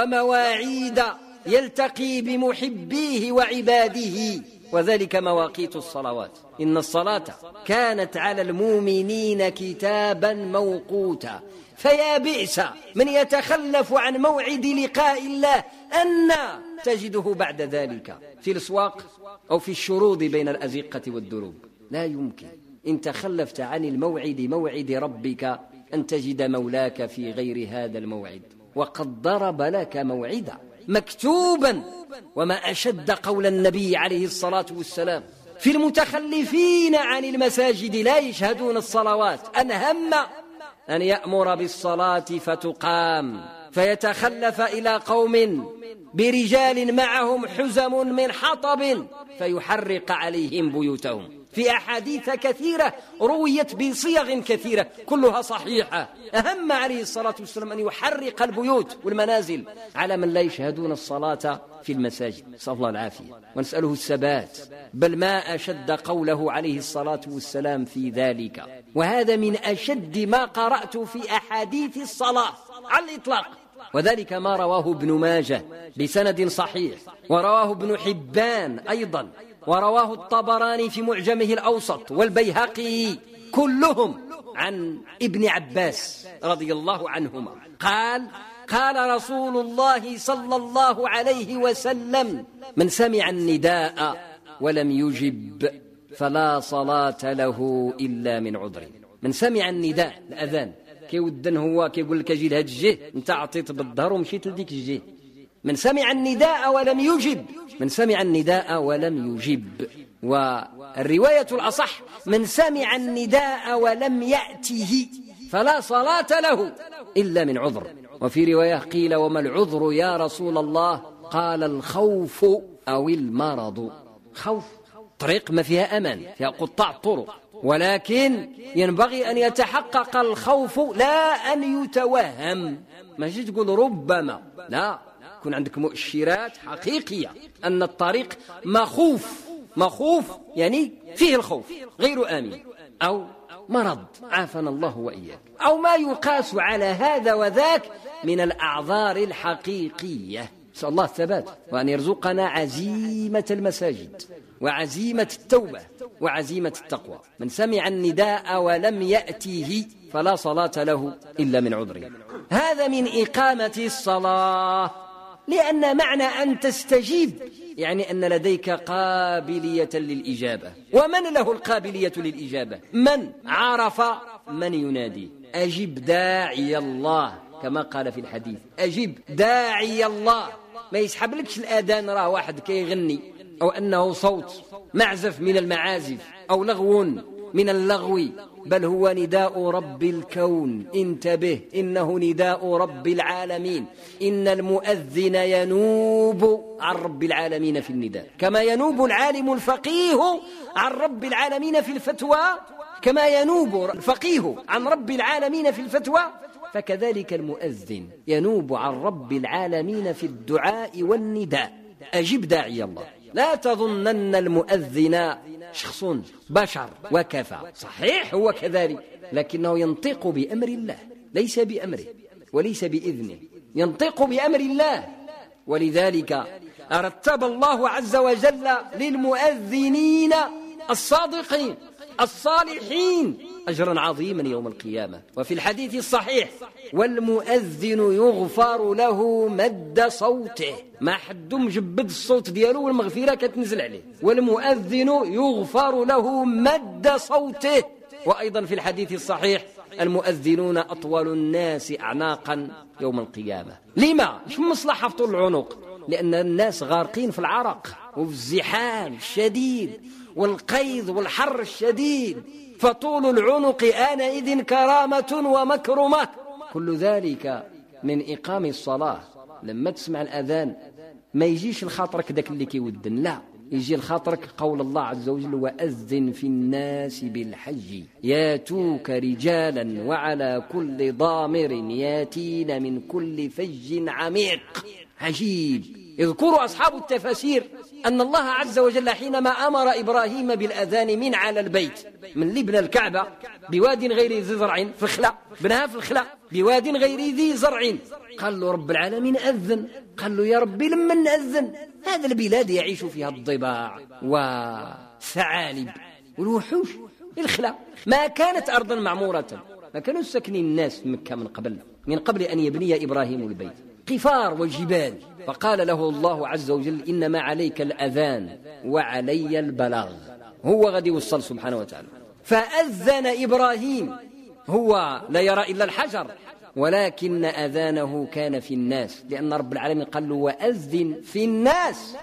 ومواعيد يلتقي بمحبيه وعباده، وذلك مواقيت الصلوات. إن الصلاة كانت على المؤمنين كتابا موقوتا، فيا بئس من يتخلف عن موعد لقاء الله أن تجده بعد ذلك في الأسواق أو في الشرود بين الأزقة والدروب. لا يمكن إن تخلفت عن الموعد، موعد ربك، أن تجد مولاك في غير هذا الموعد، وقد ضرب لك موعدا مكتوبا. وما أشد قول النبي عليه الصلاة والسلام في المتخلفين عن المساجد لا يشهدون الصلوات، أن هم أن يأمر بالصلاة فتقام فيتخلف إلى قوم برجال معهم حزم من حطب فيحرق عليهم بيوتهم. في أحاديث كثيرة رويت بصيغ كثيرة كلها صحيحة. أهم عليه الصلاة والسلام أن يحرق البيوت والمنازل على من لا يشهدون الصلاة في المساجد، نسأل الله العافية ونسأله الثبات. بل ما أشد قوله عليه الصلاة والسلام في ذلك، وهذا من أشد ما قرأت في أحاديث الصلاة على الإطلاق. وذلك ما رواه ابن ماجه بسند صحيح، ورواه ابن حبان أيضا، ورواه الطبراني في معجمه الأوسط، والبيهقي، كلهم عن ابن عباس رضي الله عنهما قال: قال رسول الله صلى الله عليه وسلم: من سمع النداء ولم يجب فلا صلاة له إلا من عذر. من سمع النداء، الأذان، كيودن هو كيقول لك اجي لهاد الجهه، انت عطيت بالظهر ومشيت لديك الجهه. من سمع النداء ولم يجب، من سمع النداء ولم يجب. والرواية الأصح: من سمع النداء ولم يأته فلا صلاة له إلا من عذر. وفي رواية قيل: وما العذر يا رسول الله؟ قال: الخوف أو المرض. خوف، طريق ما فيها أمان، فيها قطاع طرق، ولكن ينبغي أن يتحقق الخوف لا أن يتوهم. ما جيت تقول ربما، لا، يكون عندك مؤشرات حقيقية أن الطريق مخوف. مخوف يعني فيه الخوف، غير آمن، أو مرض، عافنا الله وإياك، أو ما يقاس على هذا وذاك من الأعذار الحقيقية. نسأل الله الثبات، وأن يرزقنا عزيمة المساجد وعزيمة التوبة وعزيمة التقوى. من سمع النداء ولم يأتيه فلا صلاة له إلا من عذر. هذا من إقامة الصلاة، لأن معنى أن تستجيب يعني أن لديك قابلية للإجابة. ومن له القابلية للإجابة؟ من عرف من ينادي. أجب داعي الله، كما قال في الحديث: أجب داعي الله. ما يسحب لكش الأذان راه واحد كيغني، أو أنه صوت معزف من المعازف، أو لغو من اللغو، بل هو نداء رب الكون. انتبه، إنه نداء رب العالمين. إن المؤذن ينوب عن رب العالمين في النداء، كما ينوب العالم الفقيه عن رب العالمين في الفتوى، كما ينوب الفقيه عن رب العالمين في الفتوى، فكذلك المؤذن ينوب عن رب العالمين في الدعاء والنداء. أجب داعي الله. لا تظنن المؤذن شخص بشر وكفى، صحيح هو كذلك، لكنه ينطق بأمر الله ليس بأمره وليس بإذنه، ينطق بأمر الله. ولذلك رتب الله عز وجل للمؤذنين الصادقين الصالحين أجرا عظيما يوم القيامة. وفي الحديث الصحيح: والمؤذن يغفر له مد صوته، ما حد مجبد الصوت دياله والمغفرة كتنزل عليه، والمؤذن يغفر له مد صوته. وأيضا في الحديث الصحيح: المؤذنون أطول الناس أعناقا يوم القيامة. لما؟ مش مصلحة في طول العنق، لأن الناس غارقين في العرق وفي الزحام الشديد والقيظ والحر الشديد، فطول العنق آنئذ كرامة ومكرمة. كل ذلك من إقام الصلاة. لما تسمع الأذان ما يجيش الخاطرك ذاك اللي كيودن، لا، يجي الخاطرك قول الله عز وجل: وأذن في الناس بالحج ياتوك رجالا وعلى كل ضامر ياتين من كل فج عميق. عجيب. يذكر أصحاب التفاسير أن الله عز وجل حينما أمر إبراهيم بالأذان من على البيت، من اللي بنى الكعبة بواد غير ذي زرع في الخلاء، بناها في الخلاء بواد غير ذي زرع، قال له رب العالمين أذن. قال له: يا ربي لما نأذن؟ هذا البلاد يعيش فيها الضباع والثعالب والوحوش. الخلاء ما كانت أرضا معمورة، ما كانوا ساكنين الناس في مكة من قبل من قبل أن يبني إبراهيم البيت، قفار وجبال. فقال له الله عز وجل: إنما عليك الأذان وعلي البلاغ. هو غادي يوصل سبحانه وتعالى. فأذن إبراهيم، هو لا يرى إلا الحجر، ولكن أذانه كان في الناس، لأن رب العالمين قال له: وأذن في الناس،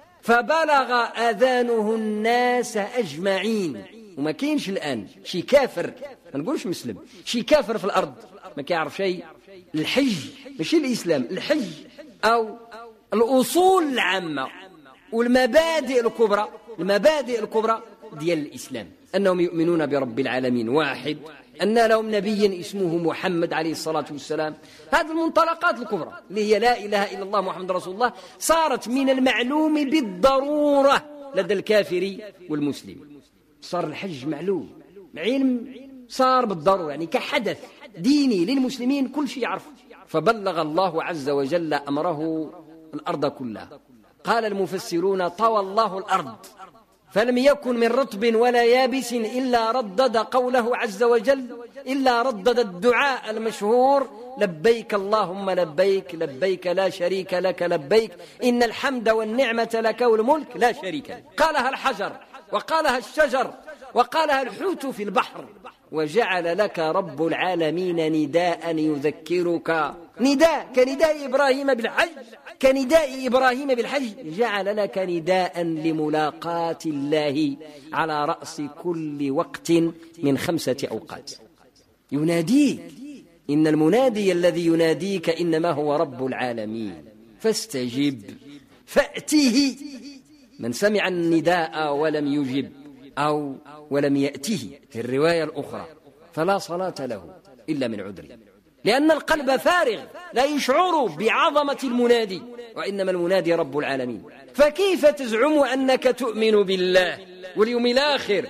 فبلغ أذانه الناس أجمعين. وما كاينش الآن شي كافر، ما نقولش مسلم، شي كافر في الأرض ما كيعرف شيء الحج، ماشي الإسلام، الحج أو الأصول العامة والمبادئ الكبرى، المبادئ الكبرى ديال الإسلام، أنهم يؤمنون برب العالمين واحد، أن لهم نبي اسمه محمد عليه الصلاة والسلام. هذه المنطلقات الكبرى اللي هي لا إله إلا الله محمد رسول الله صارت من المعلوم بالضرورة لدى الكافر والمسلم. صار الحج معلوم، علم صار بالضرورة، يعني كحدث ديني للمسلمين كل شيء يعرف. فبلغ الله عز وجل أمره الأرض كلها. قال المفسرون: طوى الله الأرض فلم يكن من رطب ولا يابس إلا ردد قوله عز وجل، إلا ردد الدعاء المشهور: لبيك اللهم لبيك، لبيك لا شريك لك لبيك، إن الحمد والنعمة لك والملك لا شريك لك. قالها الحجر، وقالها الشجر، وقالها الحوت في البحر. وجعل لك رب العالمين نداء يذكرك، نداء كنداء إبراهيم بالحج، كنداء إبراهيم بالحج، جعل لك نداء لملاقاة الله على رأس كل وقت من خمسة أوقات. يناديك، إن المنادي الذي يناديك إنما هو رب العالمين، فاستجب فأته. من سمع النداء ولم يجب أو ولم يأته في الرواية الأخرى فلا صلاة له إلا من عذر، لأن القلب فارغ لا يشعر بعظمة المنادي، وإنما المنادي رب العالمين. فكيف تزعم أنك تؤمن بالله واليوم الآخر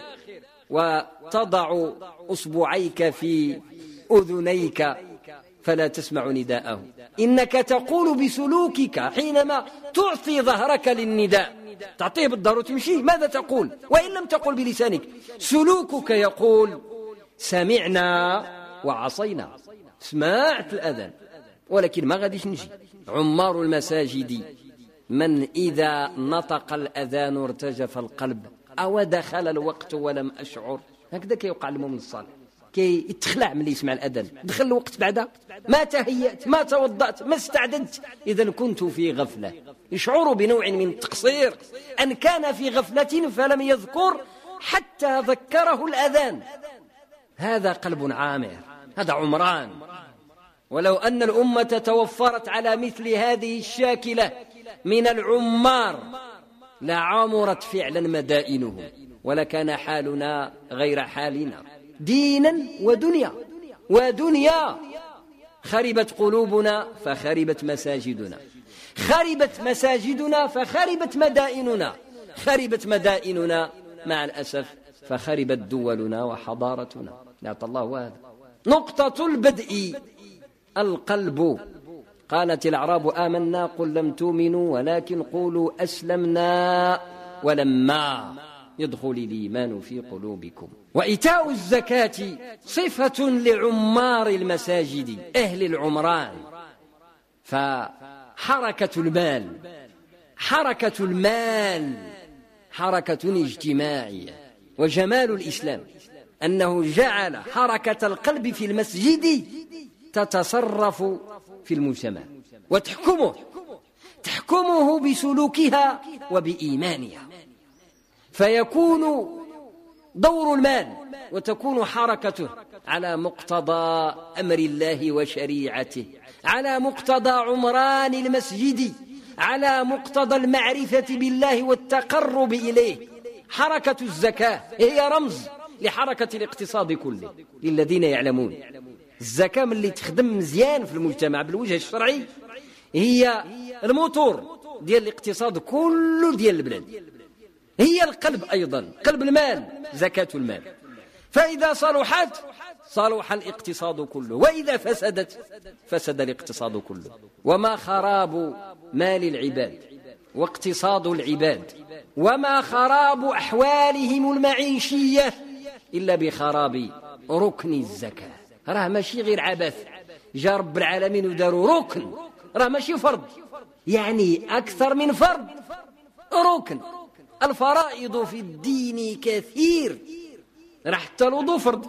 وتضع أصبعيك في أذنيك فلا تسمع نداءه؟ إنك تقول بسلوكك حينما تعطي ظهرك للنداء، تعطيه بالضرورة تمشي، ماذا تقول؟ وإن لم تقل بلسانك، سلوكك يقول: سمعنا وعصينا، سمعت الأذان ولكن ما غاديش نجي. عمار المساجد من إذا نطق الأذان ارتجف القلب، أو دخل الوقت ولم أشعر. هكذا كيوقع المؤمن الصالح، كي يتخلع من اللي يسمع الأذان، دخل الوقت بعدها ما تهيأت ما توضأت ما استعددت، إذا كنت في غفلة. يشعر بنوع من التقصير، أن كان في غفلة فلم يذكر حتى ذكره الأذان. هذا قلب عامر، هذا عمران. ولو أن الأمة توفرت على مثل هذه الشاكلة من العمار لعمرت فعلا مدائنهم، ولكان حالنا غير حالنا دينا ودنيا ودنيا. خربت قلوبنا فخربت مساجدنا، خربت مساجدنا فخربت مدائننا، خربت مدائننا مع الأسف، فخربت دولنا وحضارتنا. لا الله هذا. نقطة البدء القلب. قالت الأعراب آمنا قل لم تؤمنوا ولكن قولوا أسلمنا ولما يدخل الإيمان في قلوبكم. وإيتاء الزكاة صفة لعمار المساجد، أهل العمران. فحركة المال حركة المال حركة اجتماعية. وجمال الإسلام أنه جعل حركة القلب في المسجد تتصرف في المجتمع وتحكمه تحكمه بسلوكها وبإيمانها، فيكون دور المال وتكون حركته على مقتضى أمر الله وشريعته، على مقتضى عمران المسجد، على مقتضى المعرفة بالله والتقرب إليه. حركة الزكاة هي رمز لحركة الاقتصاد كله للذين يعلمون. الزكاة من اللي تخدم مزيان في المجتمع بالوجه الشرعي هي الموتور ديال الاقتصاد كله ديال البلاد، هي القلب أيضا، قلب المال زكاة المال. فإذا صلحت صلح الاقتصاد كله، وإذا فسدت فسد الاقتصاد كله. وما خراب مال العباد واقتصاد العباد وما خراب أحوالهم المعيشية إلا بخراب ركن الزكاة. راه ماشي غير عبث، جاء رب العالمين وداروا ركن، راه ماشي فرض، يعني أكثر من فرض، ركن. الفرائض في الدين كثير، راه حتى الوضوء فرض،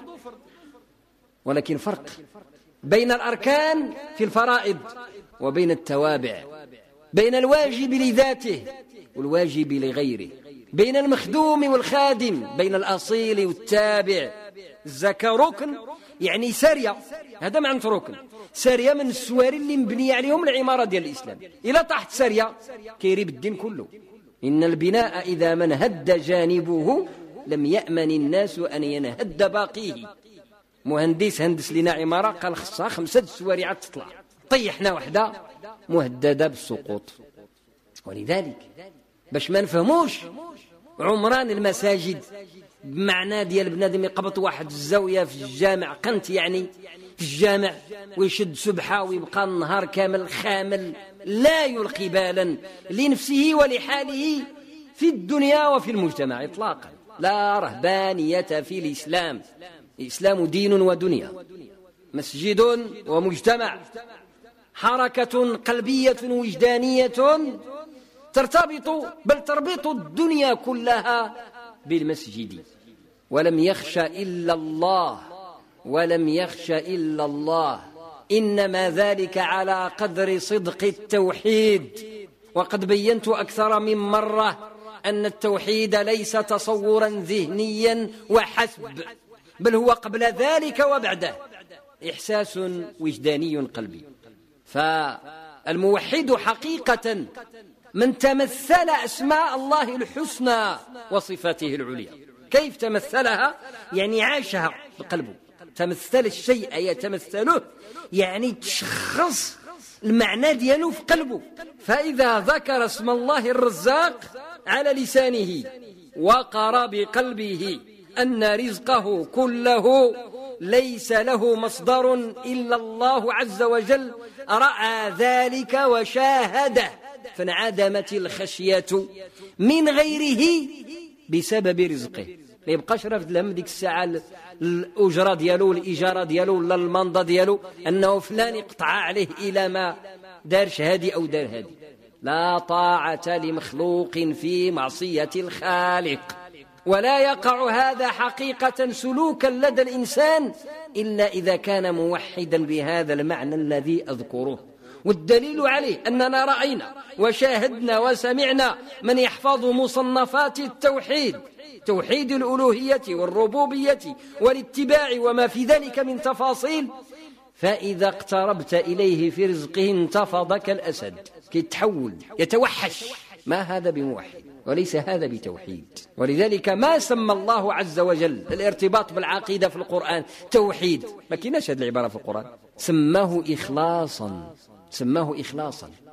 ولكن فرق بين الأركان في الفرائض وبين التوابع، بين الواجب لذاته والواجب لغيره، بين المخدوم والخادم، بين الأصيل والتابع. الزكاة ركن، يعني سارية، هذا معنى ركن، سارية من السواري اللي مبنية عليهم العمارة ديال الإسلام. إلى تحت سارية كيريب الدين كله. إن البناء إذا من هد جانبه لم يأمن الناس أن ينهد باقيه. مهندس هندس لنا عمارة قال خصها خمسة سواريات تطلع، طيحنا وحدة مهددة بالسقوط. ولذلك باش ما نفهموش عمران المساجد بمعنى ديال بنادم يقبط واحد الزاوية في الجامع قنت، يعني في الجامع ويشد سبحة ويبقى النهار كامل خامل لا يلقي بالا لنفسه ولحاله في الدنيا وفي المجتمع إطلاقا. لا رهبانية في الإسلام، الإسلام دين ودنيا، مسجد ومجتمع، حركة قلبية وجدانية ترتبط بل تربط الدنيا كلها بالمسجد. ولم يخش إلا الله ولم يخش إلا الله، إنما ذلك على قدر صدق التوحيد. وقد بينت أكثر من مرة أن التوحيد ليس تصورا ذهنيا وحسب، بل هو قبل ذلك وبعده إحساس وجداني قلبي. فالموحد حقيقة من تمثل أسماء الله الحسنى وصفاته العليا. كيف تمثلها؟ يعني عاشها بقلبه. تمثل الشيء يتمثله، يعني تشخص المعنى دياله في قلبه. فإذا ذكر اسم الله الرزاق على لسانه وقر بقلبه أن رزقه كله ليس له مصدر إلا الله عز وجل، رأى ذلك وشاهده، فانعدمت الخشية من غيره بسبب رزقه. لا يبقاش رافد لهم ديك الساعة الأجرة ديالو الإجارة ديالو ولا المنضة ديالو أنه فلان يقطع عليه إلى ما دارش هادي أو دار هادي. لا طاعة لمخلوق في معصية الخالق. ولا يقع هذا حقيقة سلوكا لدى الإنسان إلا إذا كان موحدا بهذا المعنى الذي أذكره. والدليل عليه أننا رأينا وشاهدنا وسمعنا من يحفظ مصنفات التوحيد، توحيد الألوهية والربوبية والاتباع وما في ذلك من تفاصيل، فإذا اقتربت إليه في رزقه انتفض كالأسد، كيتحول يتوحش. ما هذا بموحد وليس هذا بتوحيد. ولذلك ما سمى الله عز وجل الارتباط بالعقيدة في القرآن توحيد، ما كناش هذه العبارة في القرآن، سماه إخلاصا، سماه إخلاصا.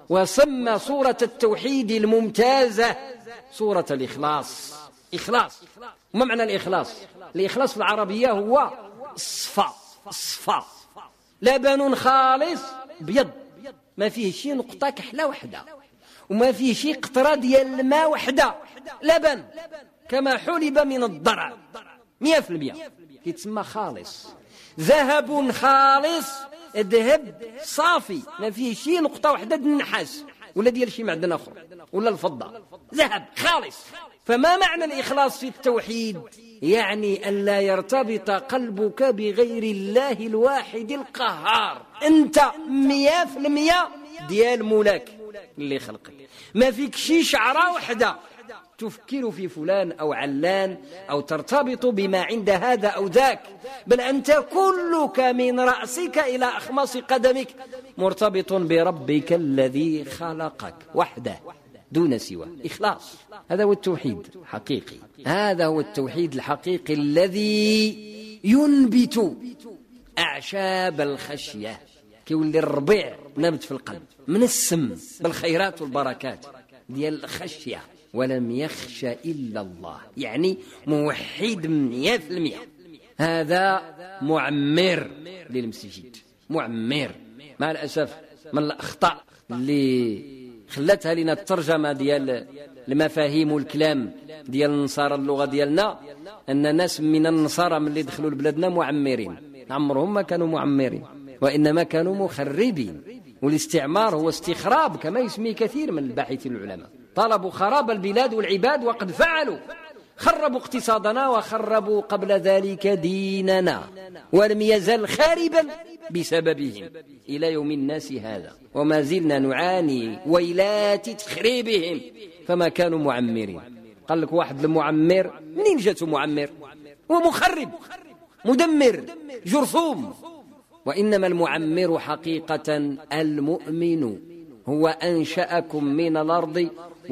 وسمى سورة التوحيد الممتازة سورة الإخلاص. إخلاص. ما معنى الإخلاص؟ الإخلاص في العربية هو الصفاء. الصفاء لبن خالص بيض ما فيه شي نقطة كحلة وحدة وما فيه شي قطرة ديال الماء وحدة، لبن كما حلب من الضرع مئة في المئة يتسمى خالص. ذهب خالص، الذهب صافي ما فيه شي نقطة وحدة ديال النحاس ولا ديال شي معدن آخر ولا الفضة، ذهب خالص. فما معنى الإخلاص في التوحيد؟ يعني أن لا يرتبط قلبك بغير الله الواحد القهار. أنت مئة في المئة ديال مولاك اللي خلقك، ما فيك شي شعرة وحدة تفكر في فلان أو علان أو ترتبط بما عند هذا أو ذاك، بل أنت كلك من رأسك إلى أخماص قدمك مرتبط بربك الذي خلقك وحده دون سوى. إخلاص، هذا هو التوحيد الحقيقي، هذا هو التوحيد الحقيقي الذي ينبت أعشاب الخشية، كيولي الربيع نبت في القلب من السم بالخيرات والبركات ديال الخشية. ولم يخش إلا الله، يعني موحد مئة في المئة. هذا معمر للمسجد، معمر. مع الأسف من الأخطاء اللي خلتها لنا الترجمة ديال المفاهيم والكلام ديال النصارى اللغة ديالنا، أن ناس من النصارى من اللي دخلوا لبلادنا معمرين. عمرهم ما كانوا معمرين، وإنما كانوا مخربين. والاستعمار هو استخراب كما يسميه كثير من الباحثين العلماء. طلبوا خراب البلاد والعباد وقد فعلوا، خربوا اقتصادنا وخربوا قبل ذلك ديننا، ولم يزل خاربا بسببهم إلى يوم الناس هذا، وما زلنا نعاني ويلات تخريبهم. فما كانوا معمرين. قال لك واحد المعمر، منين جاته معمر؟ هو مخرب مدمر جرثوم. وإنما المعمر حقيقة المؤمن، هو أنشأكم من الأرض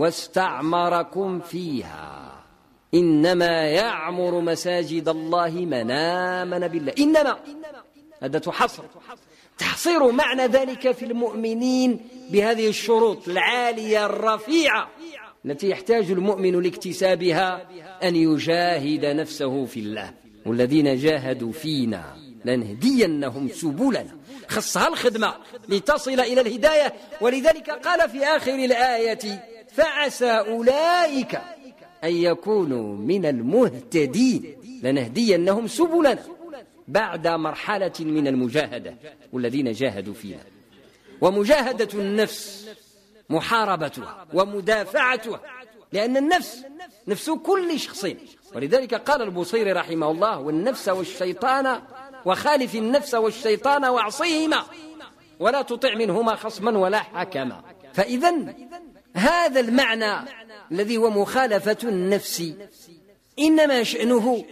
واستعمركم فيها. إنما يعمر مساجد الله من آمن بالله. إنما هذا تحصر تحصير معنى ذلك في المؤمنين بهذه الشروط العالية الرفيعة التي يحتاج المؤمن لاكتسابها أن يجاهد نفسه في الله. والذين جاهدوا فينا لنهدينهم سبلنا، خصها الخدمة لتصل إلى الهداية. ولذلك قال في آخر الآية فعسى أولئك أن يكونوا من المهتدين، لنهدينهم سبلنا بعد مرحلة من المجاهدة. والذين جاهدوا فينا، ومجاهدة النفس محاربتها ومدافعتها، لأن النفس نفس كل شخص. ولذلك قال البوصيري رحمه الله والنفس والشيطان وخالف النفس والشيطان واعصيهما ولا تطع منهما خصما ولا حكما. فإذا هذا المعنى الذي هو مخالفة النفس إنما شأنه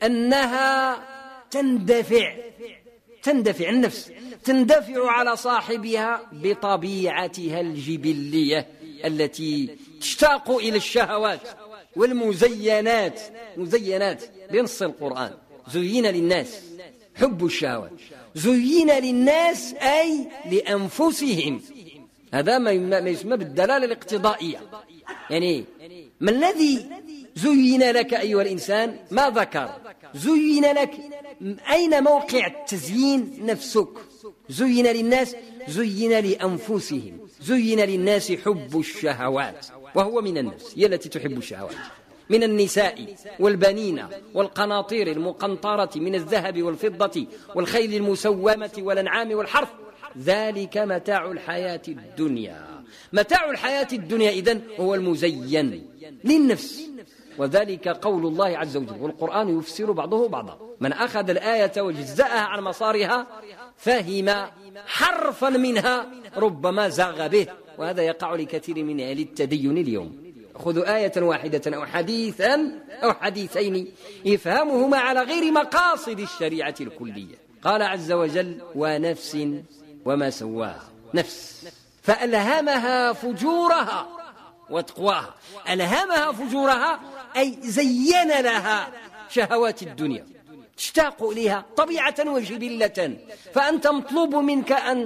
أنها تندفع تندفع النفس تندفع على صاحبها بطبيعتها الجبلية التي تشتاق إلى الشهوات والمزينات. مزينات بنص القرآن، زين للناس حب الشهوات، زين للناس أي لأنفسهم. هذا ما يسمى بالدلالة الاقتضائية. يعني ما الذي زين لك أيها الإنسان؟ ما ذكر زين لك، أين موقع التزيين؟ نفسك. زين للناس، زين لأنفسهم، زين للناس حب الشهوات، وهو من النفس، هي التي تحب الشهوات، من النساء والبنين والقناطير المقنطرة من الذهب والفضة والخيل المسومة والأنعام والحرث، ذلك متاع الحياة الدنيا. متاع الحياة الدنيا إذن هو المزين للنفس. وذلك قول الله عز وجل، والقرآن يفسر بعضه بعضا. من أخذ الآية وجزأها عن مصارها فهم حرفا منها ربما زاغ به، وهذا يقع لكثير من أهل التدين اليوم. خذوا آية واحدة أو حديثا أو حديثين يفهمهما على غير مقاصد الشريعة الكلية. قال عز وجل ونفس وما سواها، نفس فألهمها فجورها وتقواها. ألهمها فجورها أي زين لها شهوات الدنيا، تشتاق إليها طبيعة وجبلة. فأنت مطلوب منك أن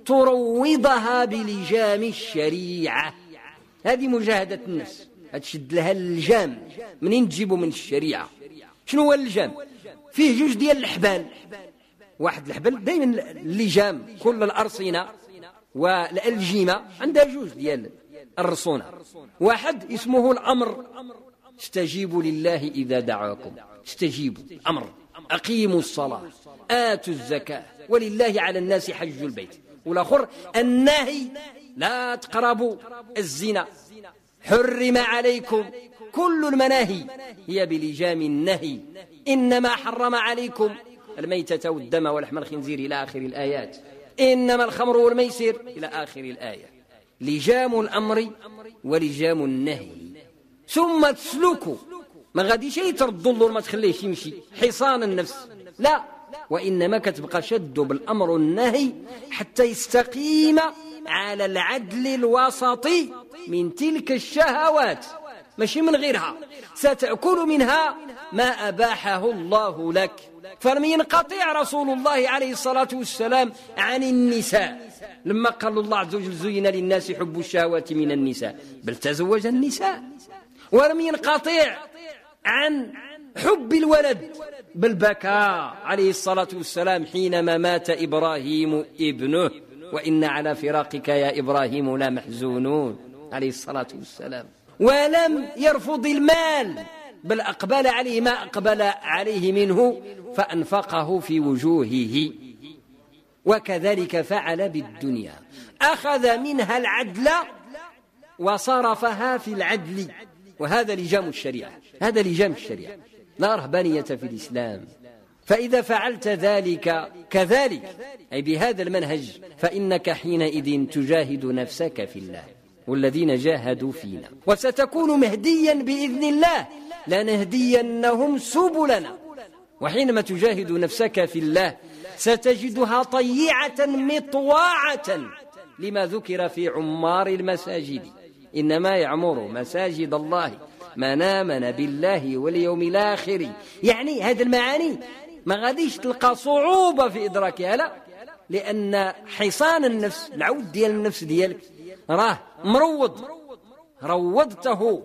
تروضها بلجام الشريعة. هذه مجاهدة النفس، هتشد لها اللجام. منين تجيبوا؟ من الشريعة. شنو هو اللجام؟ فيه جوج ديال الحبال، واحد الحبل دائما اللجام، كل الأرصنة والألجيمة عندها جوج ديال الرصونة. واحد اسمه الأمر، استجيبوا لله إذا دعاكم، استجيبوا أمر، أقيموا الصلاة، آتوا الزكاة، ولله على الناس حج البيت. والآخر النهي، لا تقربوا الزنا، حرم عليكم. كل المناهي هي بلجام النهي. إنما حرم عليكم الميتة والدم ولحم الخنزير إلى آخر الآيات، إنما الخمر والميسر إلى آخر الآية. لجام الأمر ولجام النهي. ثم تسلكوا، ما غادي شيء تردوا له ما تخليهش يمشي حصان النفس، لا، وإنما كتبقى شد بالأمر والنهي حتى يستقيم على العدل الوسطي من تلك الشهوات، ماشي من غيرها. ستأكل منها ما أباحه الله لك. فلم ينقطع رسول الله عليه الصلاة والسلام عن النساء لما قال الله عز وجل زين للناس حب الشهوات من النساء، بل تزوج النساء. ولم ينقطع عن حب الولد، بل بكى عليه الصلاة والسلام حينما مات إبراهيم ابنه، وإن على فراقك يا إبراهيم لا محزونون، عليه الصلاة والسلام. ولم يرفض المال، بل أقبل عليه ما أقبل عليه منه فأنفقه في وجوهه. وكذلك فعل بالدنيا، أخذ منها العدل وصرفها في العدل. وهذا لجام الشريعة، هذا لجام الشريعة، لا رهبانية في الإسلام. فإذا فعلت ذلك كذلك، أي بهذا المنهج، فإنك حينئذ تجاهد نفسك في الله، والذين جاهدوا فينا. وستكون مهديا بإذن الله، لنهدينهم سبلنا. وحينما تجاهد نفسك في الله ستجدها طيعة مطواعة لما ذكر في عمار المساجد. إنما يعمر مساجد الله من آمن بالله واليوم الآخر. يعني هذه المعاني ما غاديش تلقى صعوبة في إدراكها، لا، لأن حصان النفس، العود ديال النفس ديالك راه مروض، روضته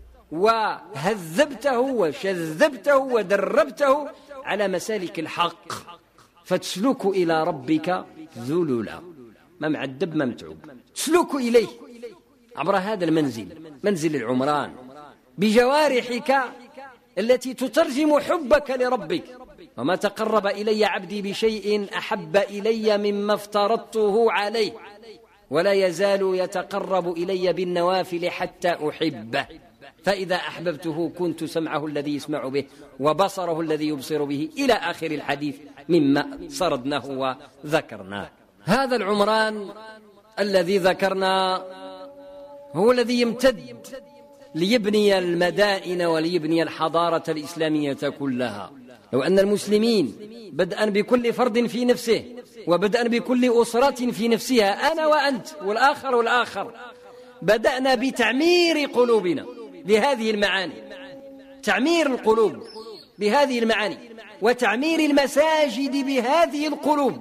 وهذبته وشذبته ودربته على مسالك الحق، فتسلك إلى ربك ذللا، ما معدب ما متعوب، تسلك إليه عبر هذا المنزل، منزل العمران، بجوارحك التي تترجم حبك لربك. وما تقرب إلي عبدي بشيء أحب إلي مما افترضته عليه، ولا يزال يتقرب إلي بالنوافل حتى أحبه، فإذا أحببته كنت سمعه الذي يسمع به وبصره الذي يبصر به، إلى آخر الحديث مما سردناه وذكرناه. هذا العمران الذي ذكرنا هو الذي يمتد ليبني المدائن وليبني الحضارة الإسلامية كلها. لو أن المسلمين بدءا بكل فرد في نفسه، وبدءا بكل أسرة في نفسها، أنا وأنت والآخر والآخر، بدأنا بتعمير قلوبنا بهذه المعاني، تعمير القلوب بهذه المعاني، وتعمير المساجد بهذه القلوب،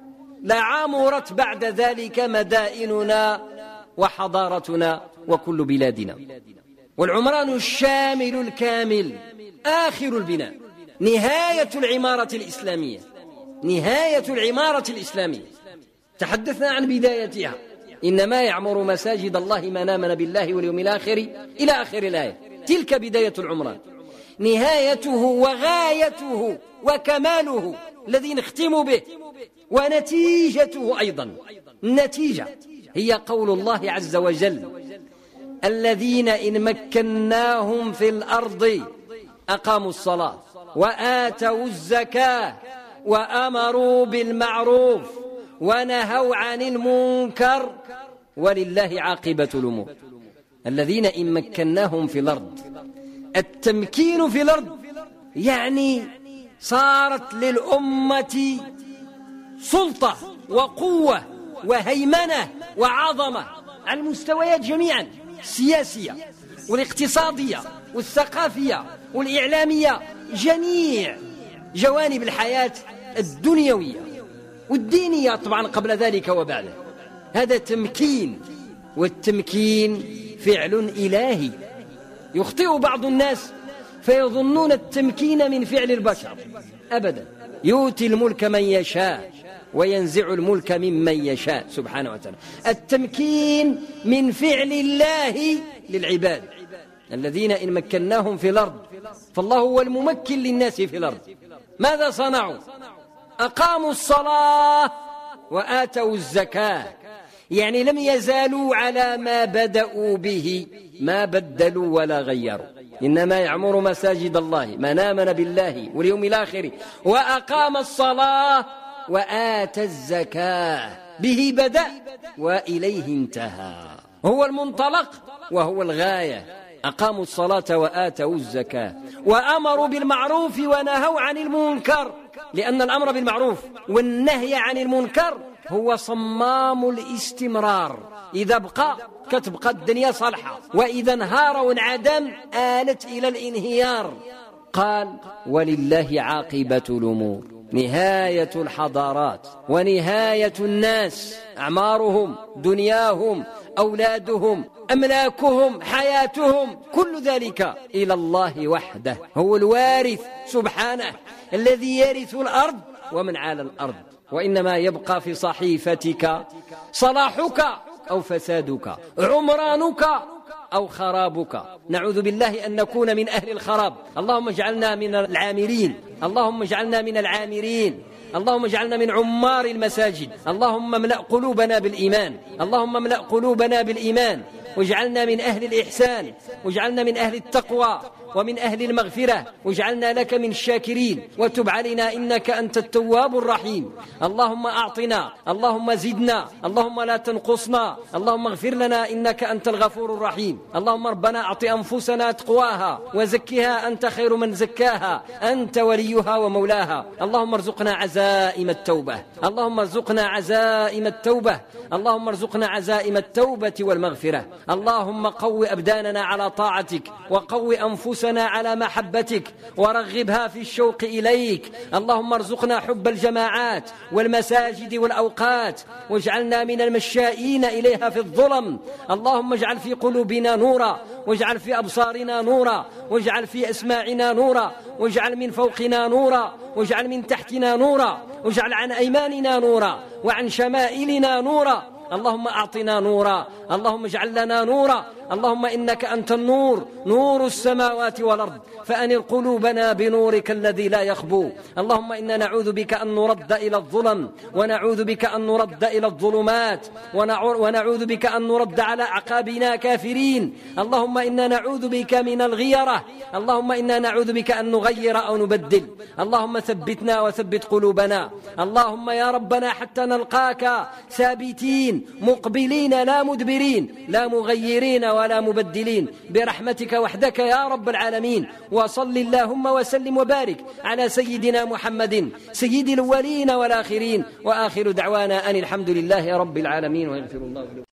لعمرت بعد ذلك مدائننا وحضارتنا وكل بلادنا. والعمران الشامل الكامل آخر البناء، نهاية العمارة الإسلامية، نهاية العمارة الإسلامية. تحدثنا عن بدايتها، إنما يعمر مساجد الله من آمن بالله واليوم الآخر، إلى آخر الآية. تلك بداية العمران، نهايته وغايته وكماله الذي نختم به، ونتيجته أيضا. النتيجة هي قول الله عز وجل: الذين إن مكناهم في الأرض أقاموا الصلاة وآتوا الزكاة وأمروا بالمعروف ونهوا عن المنكر ولله عاقبة الأمور. الذين إن مكناهم في الأرض، التمكين في الأرض يعني صارت للأمة سلطة وقوة وهيمنة وعظمة على المستويات جميعا، السياسية والاقتصادية والثقافية والإعلامية، جميع جوانب الحياة الدنيوية والدينية طبعا قبل ذلك وبعده. هذا تمكين، والتمكين فعل إلهي. يخطئ بعض الناس فيظنون التمكين من فعل البشر، أبدا. يؤتي الملك من يشاء وينزع الملك ممن يشاء سبحانه وتعالى. التمكين من فعل الله للعباد الذين إن مكناهم في الأرض، فالله هو الممكن للناس في الأرض. ماذا صنعوا؟ أقاموا الصلاة وآتوا الزكاة، يعني لم يزالوا على ما بدأوا به، ما بدلوا ولا غيروا. إنما يعمر مساجد الله من آمن بالله واليوم الآخر وأقام الصلاة وآتى الزكاة. به بدأ وإليه انتهى، هو المنطلق وهو الغاية. أقاموا الصلاة وآتوا الزكاة وأمروا بالمعروف ونهوا عن المنكر، لأن الأمر بالمعروف والنهي عن المنكر هو صمام الاستمرار. إذا بقى كتبقى الدنيا صالحة، وإذا انهار وانعدم آلت إلى الانهيار. قال ولله عاقبة الأمور، نهاية الحضارات ونهاية الناس، أعمارهم، دنياهم، أولادهم، أملاكهم، حياتهم، كل ذلك إلى الله وحده. هو الوارث سبحانه الذي يرث الأرض ومن على الأرض، وإنما يبقى في صحيفتك صلاحك أو فسادك، عمرانك أو خرابك. نعوذ بالله أن نكون من أهل الخراب. اللهم اجعلنا من العامرين، اللهم اجعلنا من العامرين، اللهم اجعلنا من عمار المساجد. اللهم املأ قلوبنا بالإيمان، اللهم املأ قلوبنا بالإيمان، واجعلنا من أهل الإحسان، واجعلنا من أهل التقوى ومن أهل المغفرة، واجعلنا لك من الشاكرين، وتب علينا إنك أنت التواب الرحيم. اللهم أعطنا، اللهم زدنا، اللهم لا تنقصنا، اللهم اغفر لنا إنك أنت الغفور الرحيم. اللهم ربنا أعط أنفسنا تقواها وزكها أنت خير من زكاها، أنت وليها ومولاها. اللهم ارزقنا عزائم التوبة، اللهم ارزقنا عزائم التوبة، اللهم ارزقنا عزائم التوبة والمغفرة. اللهم قو أبداننا على طاعتك، وقو أنفسنا على محبتك، ورغبها في الشوق إليك. اللهم ارزقنا حب الجماعات والمساجد والأوقات، واجعلنا من المشائين إليها في الظلم. اللهم اجعل في قلوبنا نورا، واجعل في أبصارنا نورا، واجعل في أسماعنا نورا، واجعل من فوقنا نورا، واجعل من تحتنا نورا، واجعل عن أيماننا نورا وعن شمائلنا نورا. اللهم أعطنا نورا، اللهم اجعل لنا نورا. اللهم إنك أنت النور، نور السماوات والأرض، فأنر قلوبنا بنورك الذي لا يخبو. اللهم إنا نعوذ بك أن نرد إلى الظلم، ونعوذ بك أن نرد إلى الظلمات، ونعوذ بك أن نرد على أعقابنا كافرين. اللهم إنا نعوذ بك من الغيرة، اللهم إنا نعوذ بك أن نغير أو نبدل. اللهم ثبتنا وثبت قلوبنا. اللهم يا ربنا حتى نلقاك ثابتين مقبلين لا مدبرين، لا مغيرين ولا مبدلين، برحمتك وحدك يا رب العالمين. وصل اللهم وسلم وبارك على سيدنا محمد سيد الأولين والآخرين، وآخر دعوانا أن الحمد لله رب العالمين، ويغفر الله لكم.